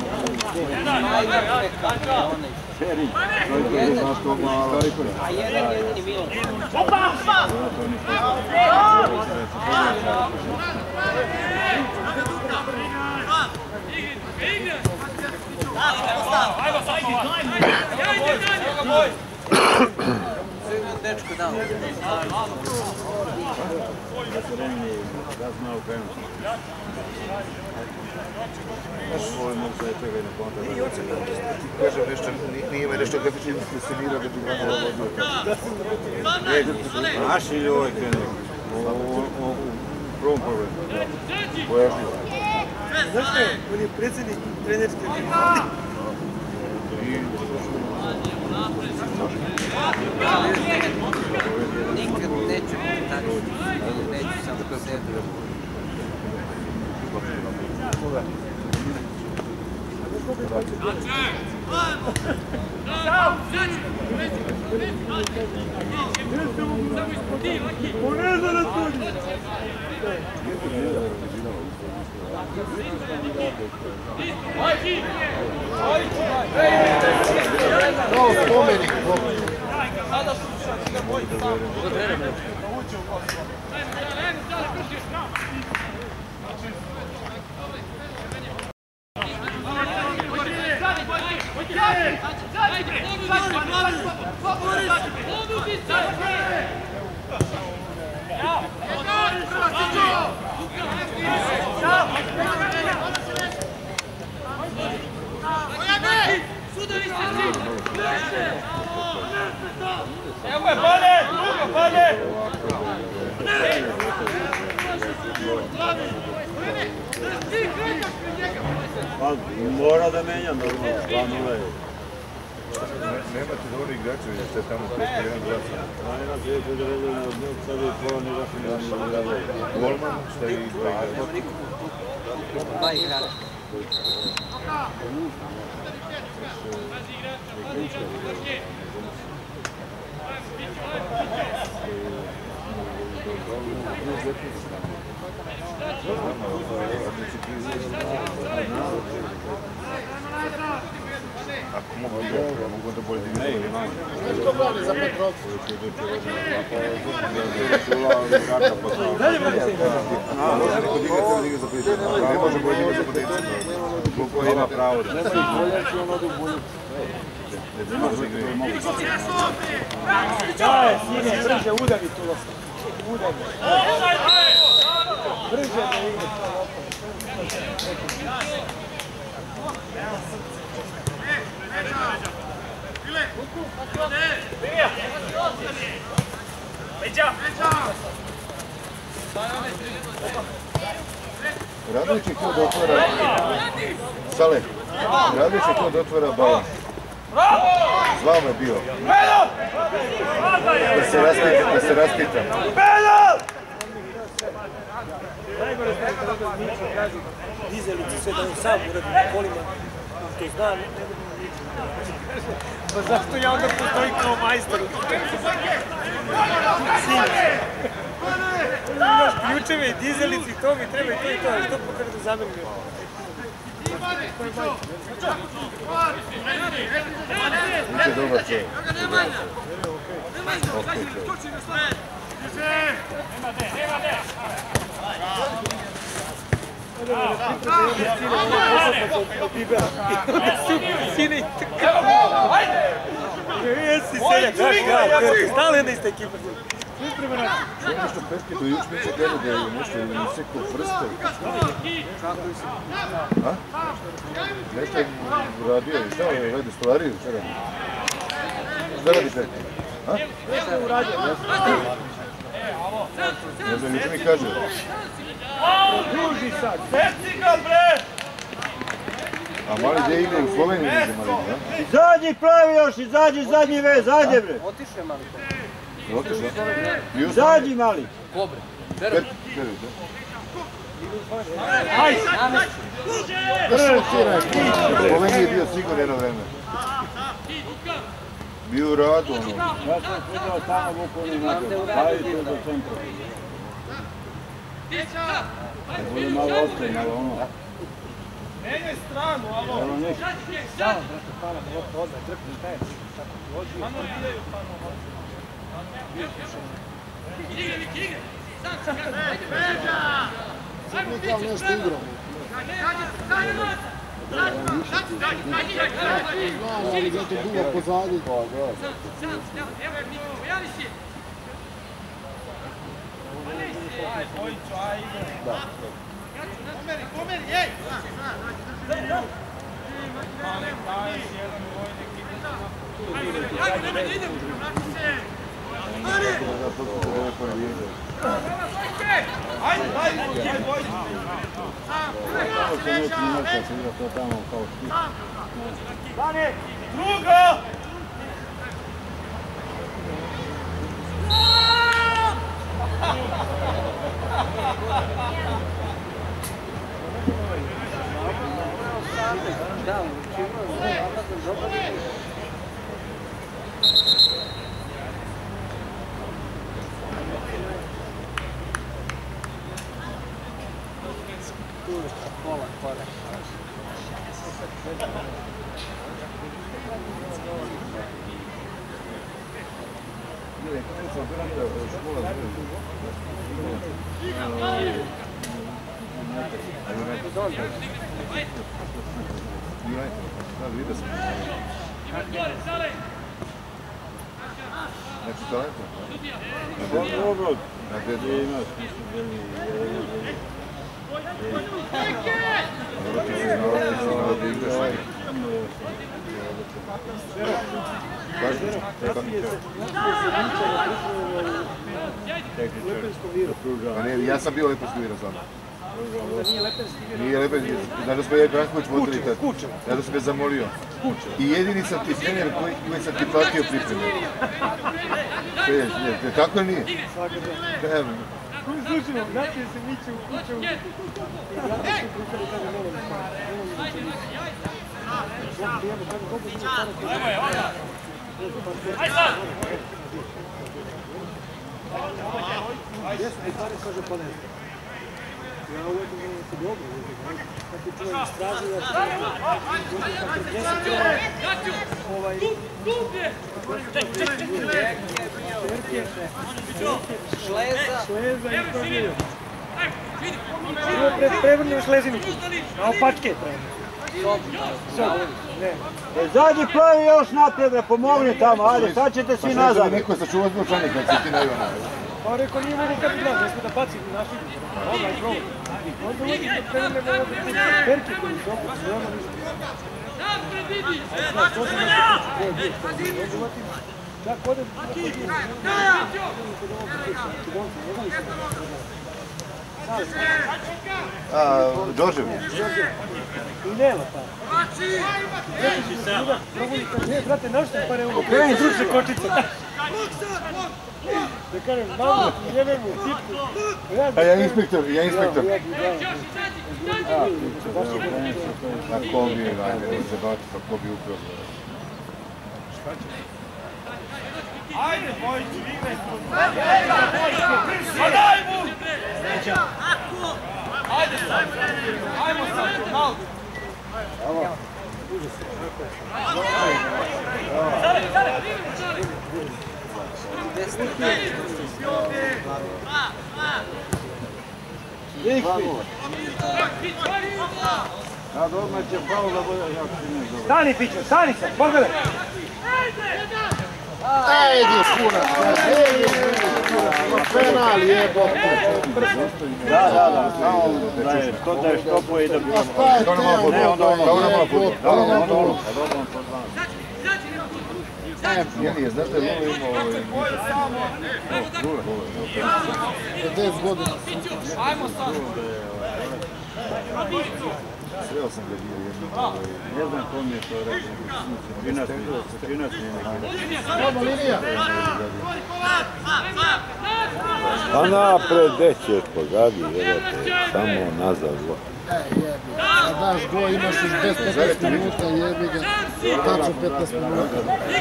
Seri, to je znaš to malo.
A jedan jedini Milan. Dečko dao.
Da znao krenuti. Ovo je možda je čega i na kontra.
Kažem nešto, nije me nešto grafično impresionirao da bi Ivana vodio.
Naš ili ovaj krenuo? U prvom pogledu.
Pojašnjivo.
Znaš što je? On je predsjednik trenerske lige.
Nikad neću biti tako. Neću samo ko sebi.
Kao spomenik.
Evo je, pade! Drugo, pade!
Pa mora da menja normalno, 2-0 je.
Nemate dobri igrače, jer ste tamo preko jedan glas.
Jedna dvije da redaju na odnog, sad je pola ne rašli.
Golman, šta je i dva igrača.
Dva igrača.
Ako mogu da bolje da
Ne, ili manje.
Što brali za Petrovcu?
Dalje može se igra.
Može neko diga cijelo diga za Petrovcu. Ne može bolje diga za Petrovcu.
Ima pravo da.
Nema ih boljači, on odu bolje.
Daj, sine, brže udari tu lopu. Udari. Brže da igra.
Radović je htio da otvara... Sale, Radović je htio da otvara balon. Zvao me bio. Da se raspita.
Najgore je kada Mićo kaže dizelici sve da on sam uradi na kolima, to zna, ne budemo ničem. Pa zašto ja onda postojim kao majstor? Sine. Imaš ključeve i dizelici, to mi treba i to, ali što pokaže da zamenim još?
Biće dobar čovjek.
Sine, jesi seljak, stalo jedna ista ekipa.
Nešto Petke do Jučmića gleda da je nešto isekao prste. A? Nešto je uradio i šta je radi stolariju? Šta radi Petke? A?
Nešto je uradio.
Ne znam, Jučmik kaže.
Druži sad.
Peci ga, bre!
A mali gdje igra u Sloveniji među malima, da?
Izađi pravi još, izađi zadnji vez, ajde bre.
Otiše mali to.
Otišla?
Izađi mali.
Kobre.
Ajde!
U Sloveniji je bio sigurno jedno vreme. Bio u radu ono.
Ja sam svidjao tamo vukovni nađer, stavite do centra. Ne bude malo ostaje, malo ono.
Menjaj stranu, alo!
Evo nešto.
Samo, brate, pana, da lopta odmah, trpni, šta je? Mano vidaju, pano,
Ali zato dugo pozadi.
Pomeri, ej!
Drugo!
Da, učinio je Amazon dobro. Pola korak.
Znači talentno?
Dobro,
Na gdje
gdje imaš?
Dobro ti si znao da igraš. Ja sam bio Lepenski virus onda. Nije Lepenski virus. Znaš da smo je Branković vodili tad. Ja da sam me zamolio. I jedini sam ti trener koji sam ti platio pripreme. Tako nije? Evo.
Kojim slučajom, znate se Miće u kuću.
Aj sad!
Jesmo, stvari kaže pa ne znam. Ja uvijek ne se dobro, kad ti čujem istražio, ja ti Šleza i to nije. Ovo prevrnio Šlezinu, a opačke treba.
Zadnji pravi još naprijed, ne pomogni tamo, ajde, sad ćete svi nazad.
Pa neko sačuva zvučanik, kad si ti na Ivana.
Pa rekao nije mogu kad gledam, ne smo da bacim naši. Ovaj provod. Onda uvijek da krenemo perke koji su opet sve ono ništa. Znaš, to sam tako odem.
Đorđević.
I nema pa. Ne, brate, našto pare ovo. Kreni stručne kočice. Da kažem, mamu, jebemu, tipku.
A ja inspektor. Na kobi je, ajde, se bati pa kobi upravo.
Ajde, bojići, ime! Daj mu! Ajde sad! Ajmo sad, malo!
Sad odmah će pravo da bude jako si ne dobro.
Stani, piću, stani se, pogledaj!
Ajde, kurac! Penal jebote!
Da, to da je štopo i da bi... Ne, onda ono.
Nije, znaš da je Lula imao Lula. 50 godina.
Ajmo sad!
Sreo sam ga bio jednom.
Ne znam ko mi je to rekao. Činac mi je neki.
Odmah linija!
A napred, gdje ćeš pogadi, jebate, samo nazad.
A daš go, imaš još 10-15 minuta, jebi ga, tačno 15 minuta.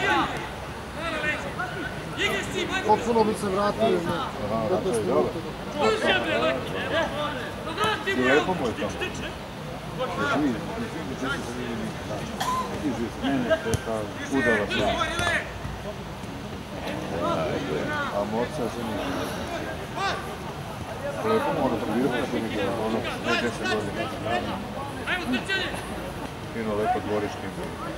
Potpuno bi se vratio na 15 minuta.
Lijepo mu je tamo.
Mene to je kao udala sam.
A moca se nije. Lijepo mu ono probirati što mi je ono 10 godina. Fino, lepo dvorište.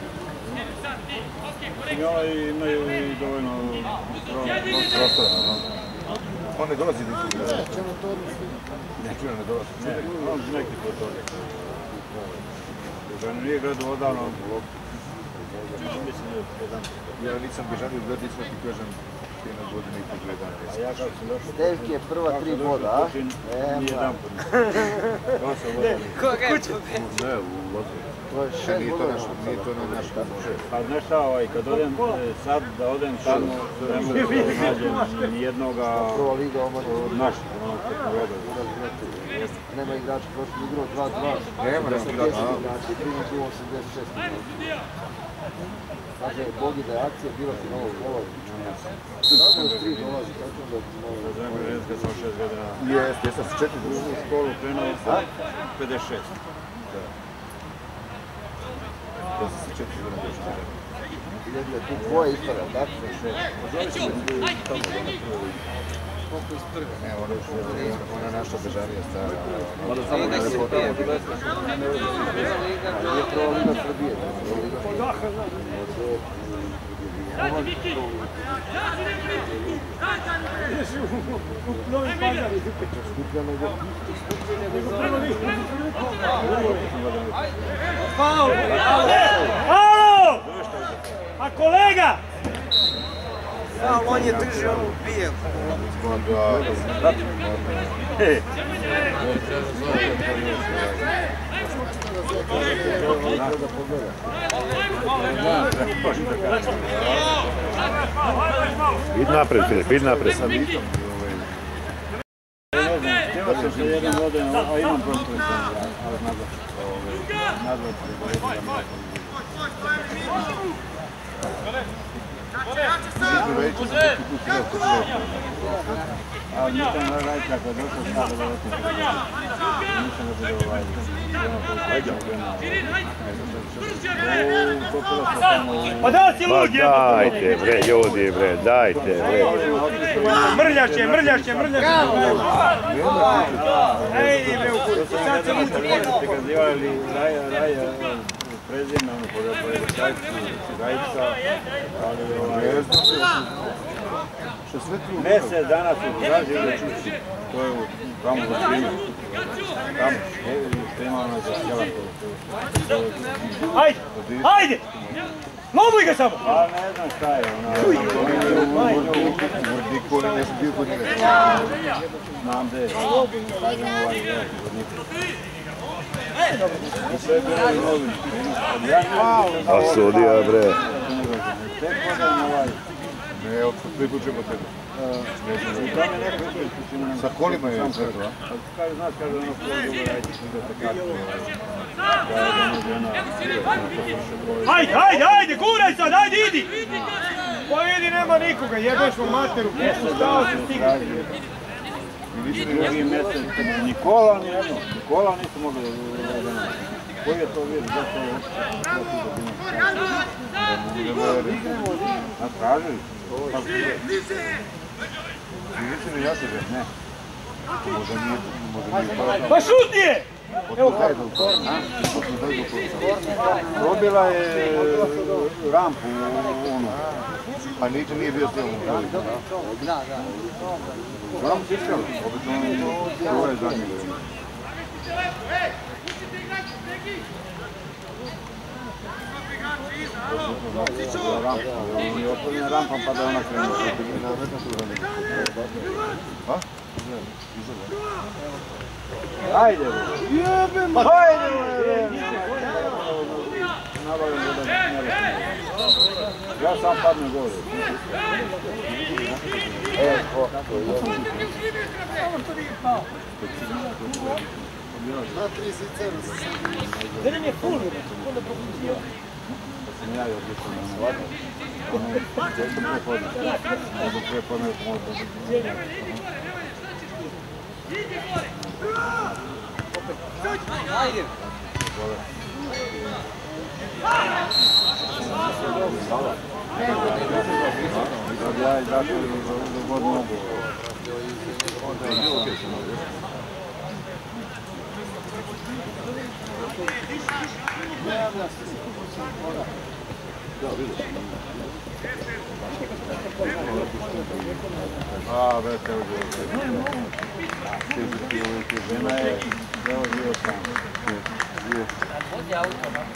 Ja imaju i dovoljno
prostora. On ne dolazi nisu igrati.
Ćemo to odnosno.
Neki ne dolazi.
Ne, on neki to toga. Jer nije gradu odavno, mislim da je jedan.
Ja nisam bežanio grad, nisam ti kažem jedna godina i po 2 dana.
A ja kako sam došao...
Stevki je prva 3 boda, a?
Nijedan put. Kao sam vodio.
Koga je to?
Ne, u Lotru. Nije to na naš može.
Pa znaš šta, kad odem sad da odem tamo, ne mogu da nađem nijednoga od naših, ono što smo gledali.
Nema igrača, prošli igrao 2-2.
Nema igrača.
Primo tu 86. Kaže, Bogi da je akcija bila si novog gola. Kako je 3 dolazi, kako da ti mogu?
Da znam da kad sam 6 godina
Jeste, sam se 4
u
godina.
školu krenuo sam 56.
Ja sam se 4 godina došao.
Jedno je tu tvoje ispada, tako?
Ne, ona naša bežanija stara.
Nije prva Liga Srbije.
Novi Pazar je Faul! Alo! A kolega?
Faul, on je držao ubijen.
Id napred, Filip, id napred.
Htio sam se jedan odem, a imam prostor nazad. nisam raditi ako je došao sada da otim. Nisam da bude ovaj,
Pa da si lud jedno!
Dajte bre, ljudi bre, dajte bre.
Mrljače! Ej, bre, u kuću, sad se muči.
Prikazivali Raja prezime, ono pored Rajca, ali mjesec dana su tražili da čuči, to je tamo u Činu, tamo, što ima ona za Jelakovo.
Hajde! Lobuj ga samo!
Pa ne znam šta je ona.
Niko ne bio kod njega.
Znam da je. Sve je bilo i novin.
A sudija bre.
Tek hodam ovaj.
Ne, priključujemo tebe. Sa kolima je sve to, a?
Kaže, znaš, kaže ono što je dobro raditi, idete kako.
Hajde, guraj sad, ajde, idi! Pa idi, nema nikoga, jebeš mu materu, stao se stigli.
Drugi mjesec, Nikola nijedno, Nikola nisu mogli da naći. Koji je to vid, zašto je nas tražili?
Vidite mi ja se ga?
Ne.
Možda nije
Pa šutni je!
Evo kako?
Probila je rampu ono.
Pa niko nije bio sve ono.
Rampu si iskali? Obično ovo je zadnji. Otvorim rampam pa da ona krenu. Hajde! Jebem! Hajde! Ja sam padnem gore.
Na 37.
Jedan je full, onda propustio.
Sam ja i odlično na nevadu. Često prepodne. Mogu prepodne možda.
Ajde!
Ja izašao do god mogu. A, vete ovdje. Žena je bio sam.
Vodi auto, no?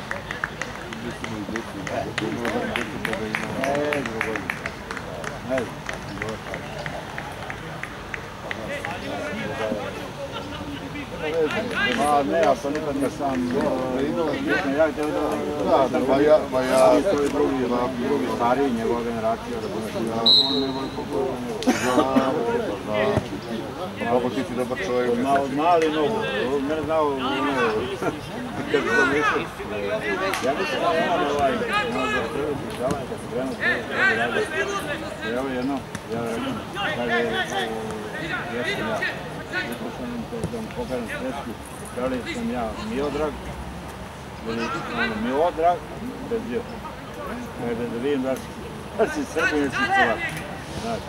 Ma ne, ja sam nikad nisam ja gdje
Ma ja
to je drugi stariji, njegova generacija, on ne voli pogovorno.
Kako ti si dobar čovjek?
Od mali nogu, mene znao kad sam išao. Ja mislim da je on ovaj, za prvi prišavanje, kad sam krenuo prvi, evo jedno, ja rekam, kada je jesam ja. Zato sam pokažem svesku, da li sam ja Miodrag, ili Miodrag, bez dio. Kada da vidim da si Srbu ili si Hrvat. Znaš.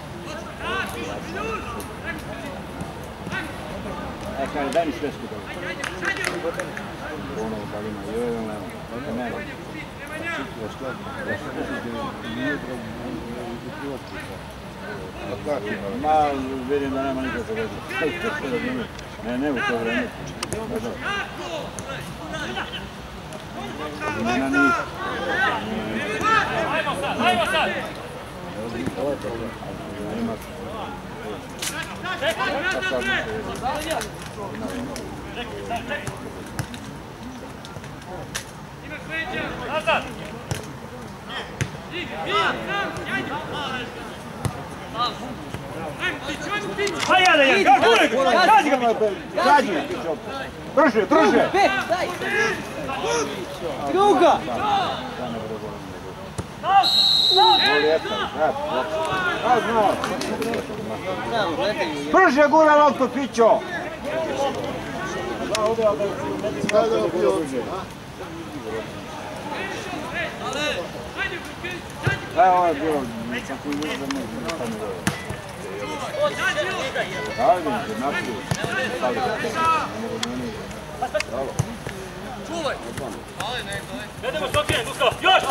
Kada daj mi svesku da ono da li ima joj ili nema. Neka nema. Ma, vidim da nema nikakve veze. Ne, u to vreme. Imena nisu.
Hajmo sad! Nazad!
Hajde, gazi ga!
Gađi! Brže!
Druga!
Brže gura loptu, Pićo! Ovo je bilo, kako je bilo da ne
Čuvaj! Vedemo što okej, Luka! Još!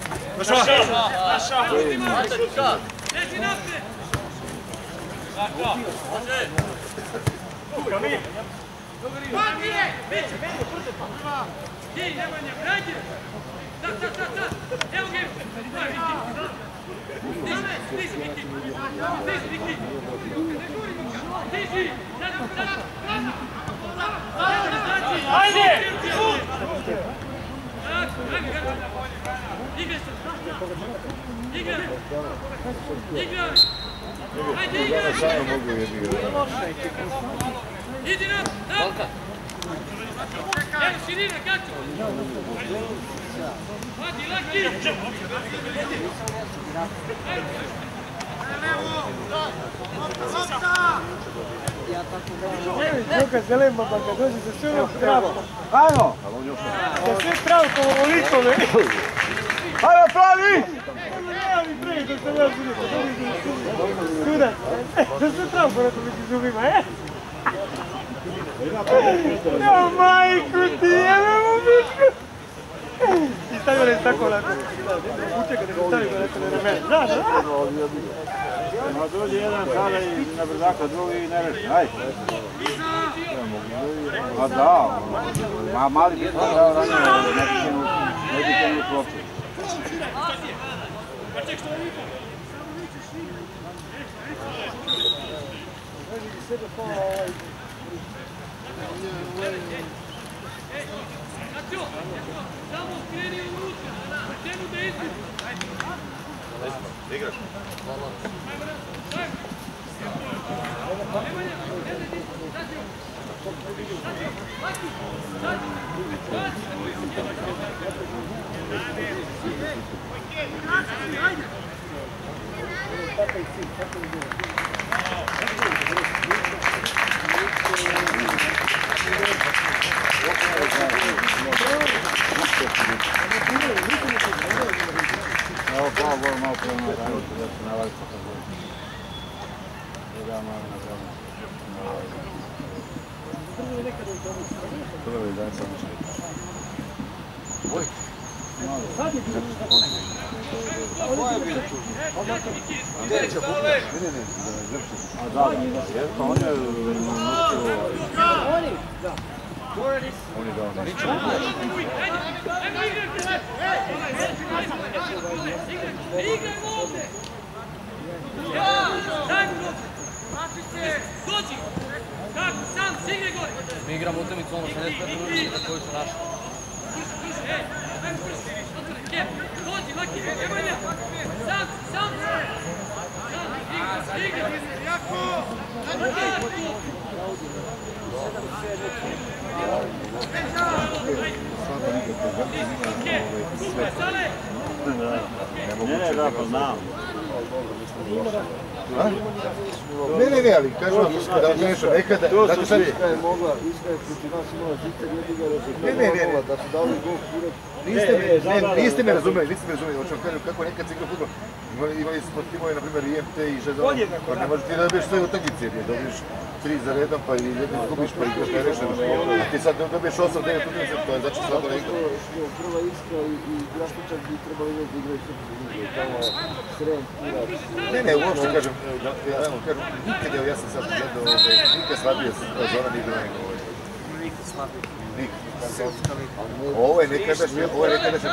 Naša! Neći naprijed! Luka, mi! Magije! Biće! Ti, Nemanja, brađe! Sad! Evo ga! Stiži, Viki! Stiži! Ajde! Igraj! Ajde, igraj! Idi nam! Evo, širina, Gačo! Hadi, Laki!
Luka Zelema, pa kad dođe za sve stravo.
Ajmo!
Za sve stravo po likove.
Ajmo, pravi!
Evo mi prije dok sam ja vidio, kad dođe sudac. Za sve stravo po nekom među zubima, Ja, majku ti, evo bičku! I stavio ne tako lako. Učeka da ga stavio lako na mene. Znaš,
Ma dođe jedan sada i na brzaka drugi i ne reši. Ajde. Ma da, mali bi to dao ranije, ne bi temu klopio.
Samo kreni unutra, krenu da izgubi. Igraš.
Evo malo prema ranu, da se nalazi pa kako je. Da malo na vremenu. Prvi dan sam išao. Oj! Malo. Gdje će bukla? Ne, a da, pa on je on je dao nešto.
Igraj ovdje! Dođi! Kako? Sam se igraj gore!
Mi igramo utakmicu ono 65 minuta koji su naši.
Dođi, Laki! Nemanja! Sam se! Igraj!
Ne, da, pa znam.
Ne, ali kažem vam da vam nešto nekada...
To su Iska je mogla, Iska je protiv nas imala Zitar jedniga rezultata, da su dali gol kurat.
Niste me razumeli, hoću vam kažem kako nekad se igra futbol. Imali smo timove, na primjer, IMT i Žezova, pa ne možeš ti da dobiješ sve utakmice, jer dobiješ 3 za redom, pa i jedno izgubiš, pa igraš nerešeno. A ti sad dobiješ 8-9 utakmice, to je znači slabo da igra.
Prva Iskra i Grašničak bi trebali da igraju srpski ligu, tamo Srem, Kurat.
Ne, uopšte kažem, nikad ja sam sad gledao, nikad slabije zona nije bila nego ovo.
Nikad slabije.
Nikad. Ovo je nekadašnje kluba Beogradska.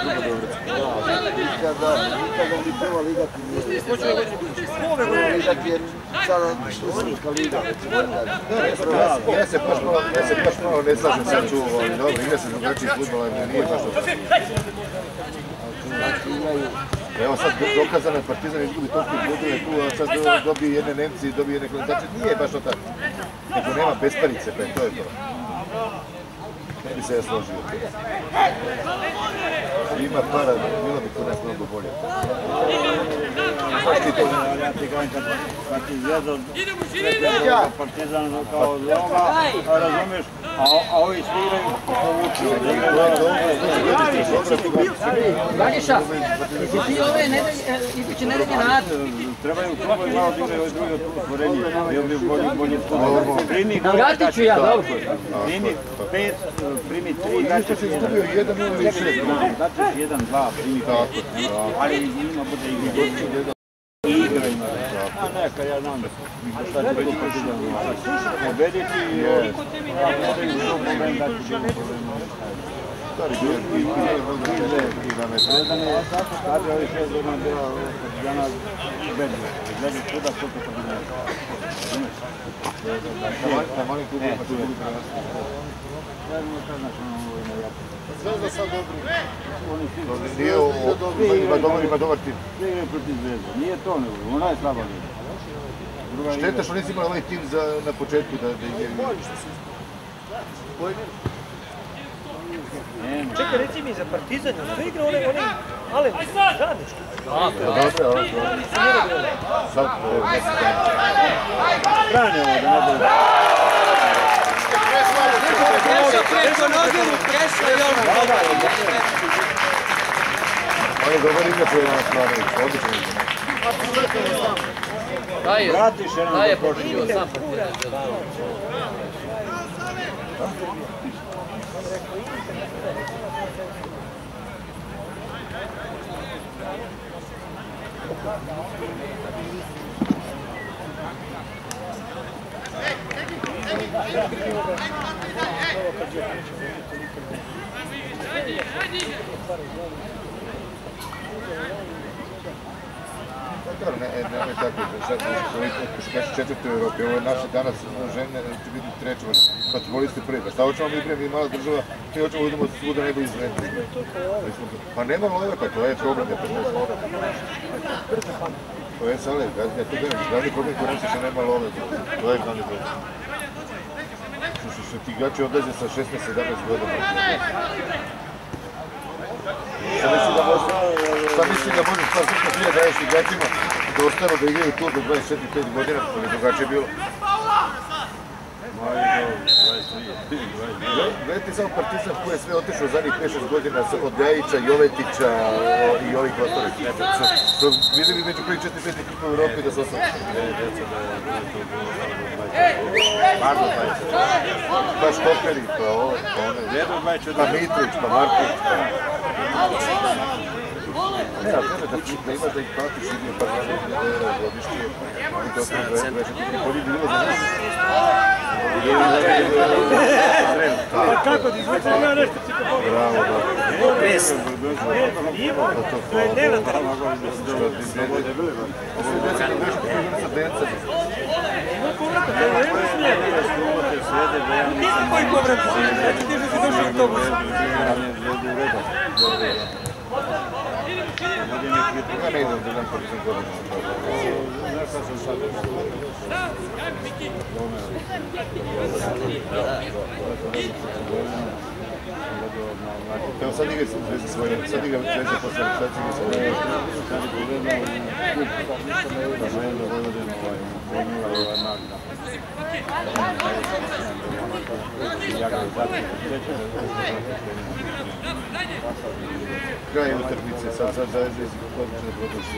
Nikada bi trebali igati nije. Prva liga jer sada srpska liga.
Ja se baš malo ne slažem sad tu, ali dobro, igra se drugačiji futbol, ali nije baš to. Evo sad dokazano je Partizan izgubi toliko bodove tu, a sad dobije jedne Nemci, dobije jedne Klintače, nije baš to tako. Nego nema besparice, to je to. Ne bi se ja složio. Ima para, bilo bi to nas mnogo bolje.
Znaš ti to? Ja ti kažem kad ti izgledao Partizan kao ovoga, razumiješ, a ovi sviraju povuču.
Ganiša, jesi ti ove iduće nedelje na Adu?
Trebaju klopi malo da igraju ove druge otvorenje, jer bi bolje primi.
Gatiću ja, dobro.
Primi 5, primi 3, daćeš
izgubio 1-0 ili 6.
Daćeš 1-2, primi 5. Ali njima bude igra. Igra ima. A neka, ja znam da šta će biti Partizan. Pobediti je, a bude i to problem da će biti problem.
Stari,
Zvezdan je, kada je ovih 6 godina bila Partizana ubedljiva. Gledaj kuda koliko Partizana. Razumeš?
na malim klubima će biti prvenstvo.
Ja znam kada znaš ono ovo ima jako.
Zvezda sad dobro.
Ima dobar tim.
Sve igraju protiv Zvezda. Nije to nego, ona je slaba Zvezda.
Šteta što nisi imali ovaj tim na početku da igraju.
Čekaj, reci mi za Partizan, što igra onaj Alen Radnički?
Dobro. Sad,
Strane ovo da ne bude.
Prešao Nogeru, prešao i ono.
on je dobar igrač koji nas stvaraju. Odlično igra.
Da je poželio sam Partizan.
Ne tako, sad kažeš četvrti u Europi, ovo je naše danas žene, će biti treće, pa voli ste prvi, šta hoćemo mi prvi, mi mala država, mi hoćemo da idemo svuda nego izvrediti. Pa nema love, pa to je problem, to je sale, ja to gledam, glavni problem koji nosi što nema love, to je glavni problem. Što ti igrači odlaze sa 16-17 godina. Šta misli da možeš par srpno prije daješ igračima da ostanu da igraju tu do 24-25 godina, to je drugačije bilo. Gledajte samo Partizan koji je sve otišao zadnjih 5-6 godina od Ljajića, Jovetića i ovih ostalih. Vidjeli među prvih 4-5 ekipa u Evropi da su ostali. Pa Štoperi, pa ovo, pa Mitrović, pa Marković, pa... Ne, ali da imaš da ih platiš i pa godišnje, oni to ostane 20 bolji bilo za nas.
Kako ti izvuče ima nešto si to bolje?
Bravo, da.
Pesno.
Ivo, to je nevratno.
Što ti se ne bili, ba? Ovo je deca koji nešto prizvore sa deca.
Ima povrata, to je nevratno. Ti si koji povrata? Znači ti što si došao u autobus.
Ja ne idem da dam Partizan godina.
Znaš šta sam sad
Evo sad igra Zvezda svoje, sad igra Zvezda posle, sad igra svoje.
sad je pogledao da želim da Vojvodina krenula Magda.
Kraj utakmice, sad zajedno je odlično produži.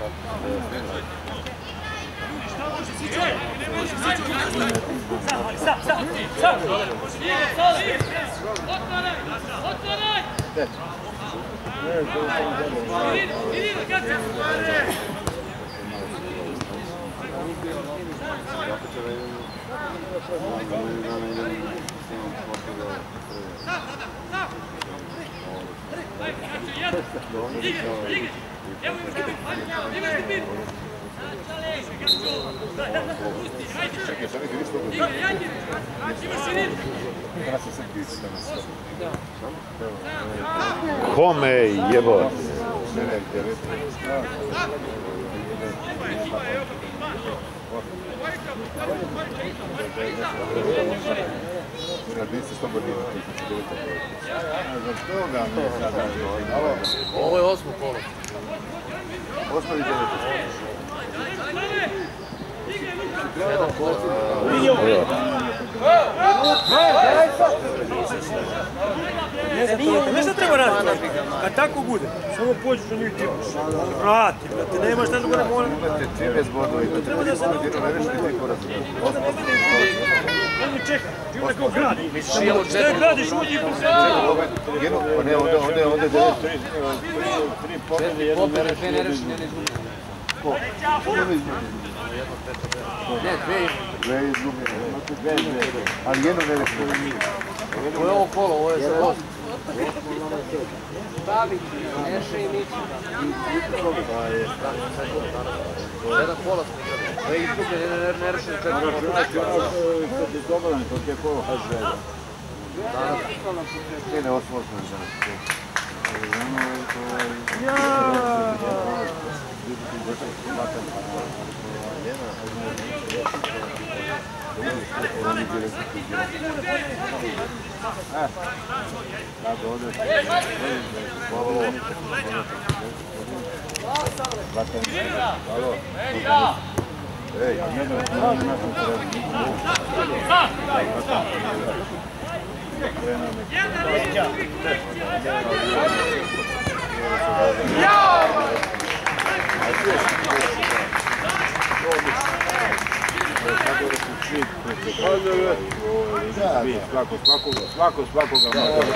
Čekaj, sad nekaj isto bude. Danas je sve krizi danas.
Kome jebo?
Ne, devet. na dici slobodni na 1909.
Za toga mi je sada.
Ovo je 8. kolo.
8. i 9.
Ne znam treba raditi, kad tako bude, samo pođeš na njih tipuš, vrati, brate, nema šta drugo ne mora.
Imate 13 bodova i treba da se jedino nerešiti 3 poraza.
On mi čeka, živo nekao grad, šta je gradiš uđi i
Ne, onda je 9.
3 pobjede, jedno nerešenje.
Ko?
Ne,
2 izgubljene. Ali jedno nerešenje.
ovo je ovo kolo, ovo je za 8. Babić, Neša i Mići. Jedan kola smo igrali. Sve izgubljen, jedan nerešen 4.
Kad je dogodan, to je kolo HŽ-a.
Ne, 8.
Tako, ovdje se
Ej,
svakoga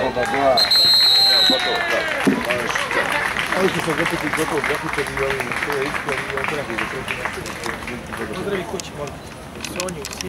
ali su se gotovo grafičari i ovi sve isto i odragi za treći.
Pozdravi kući, molim. Sonju,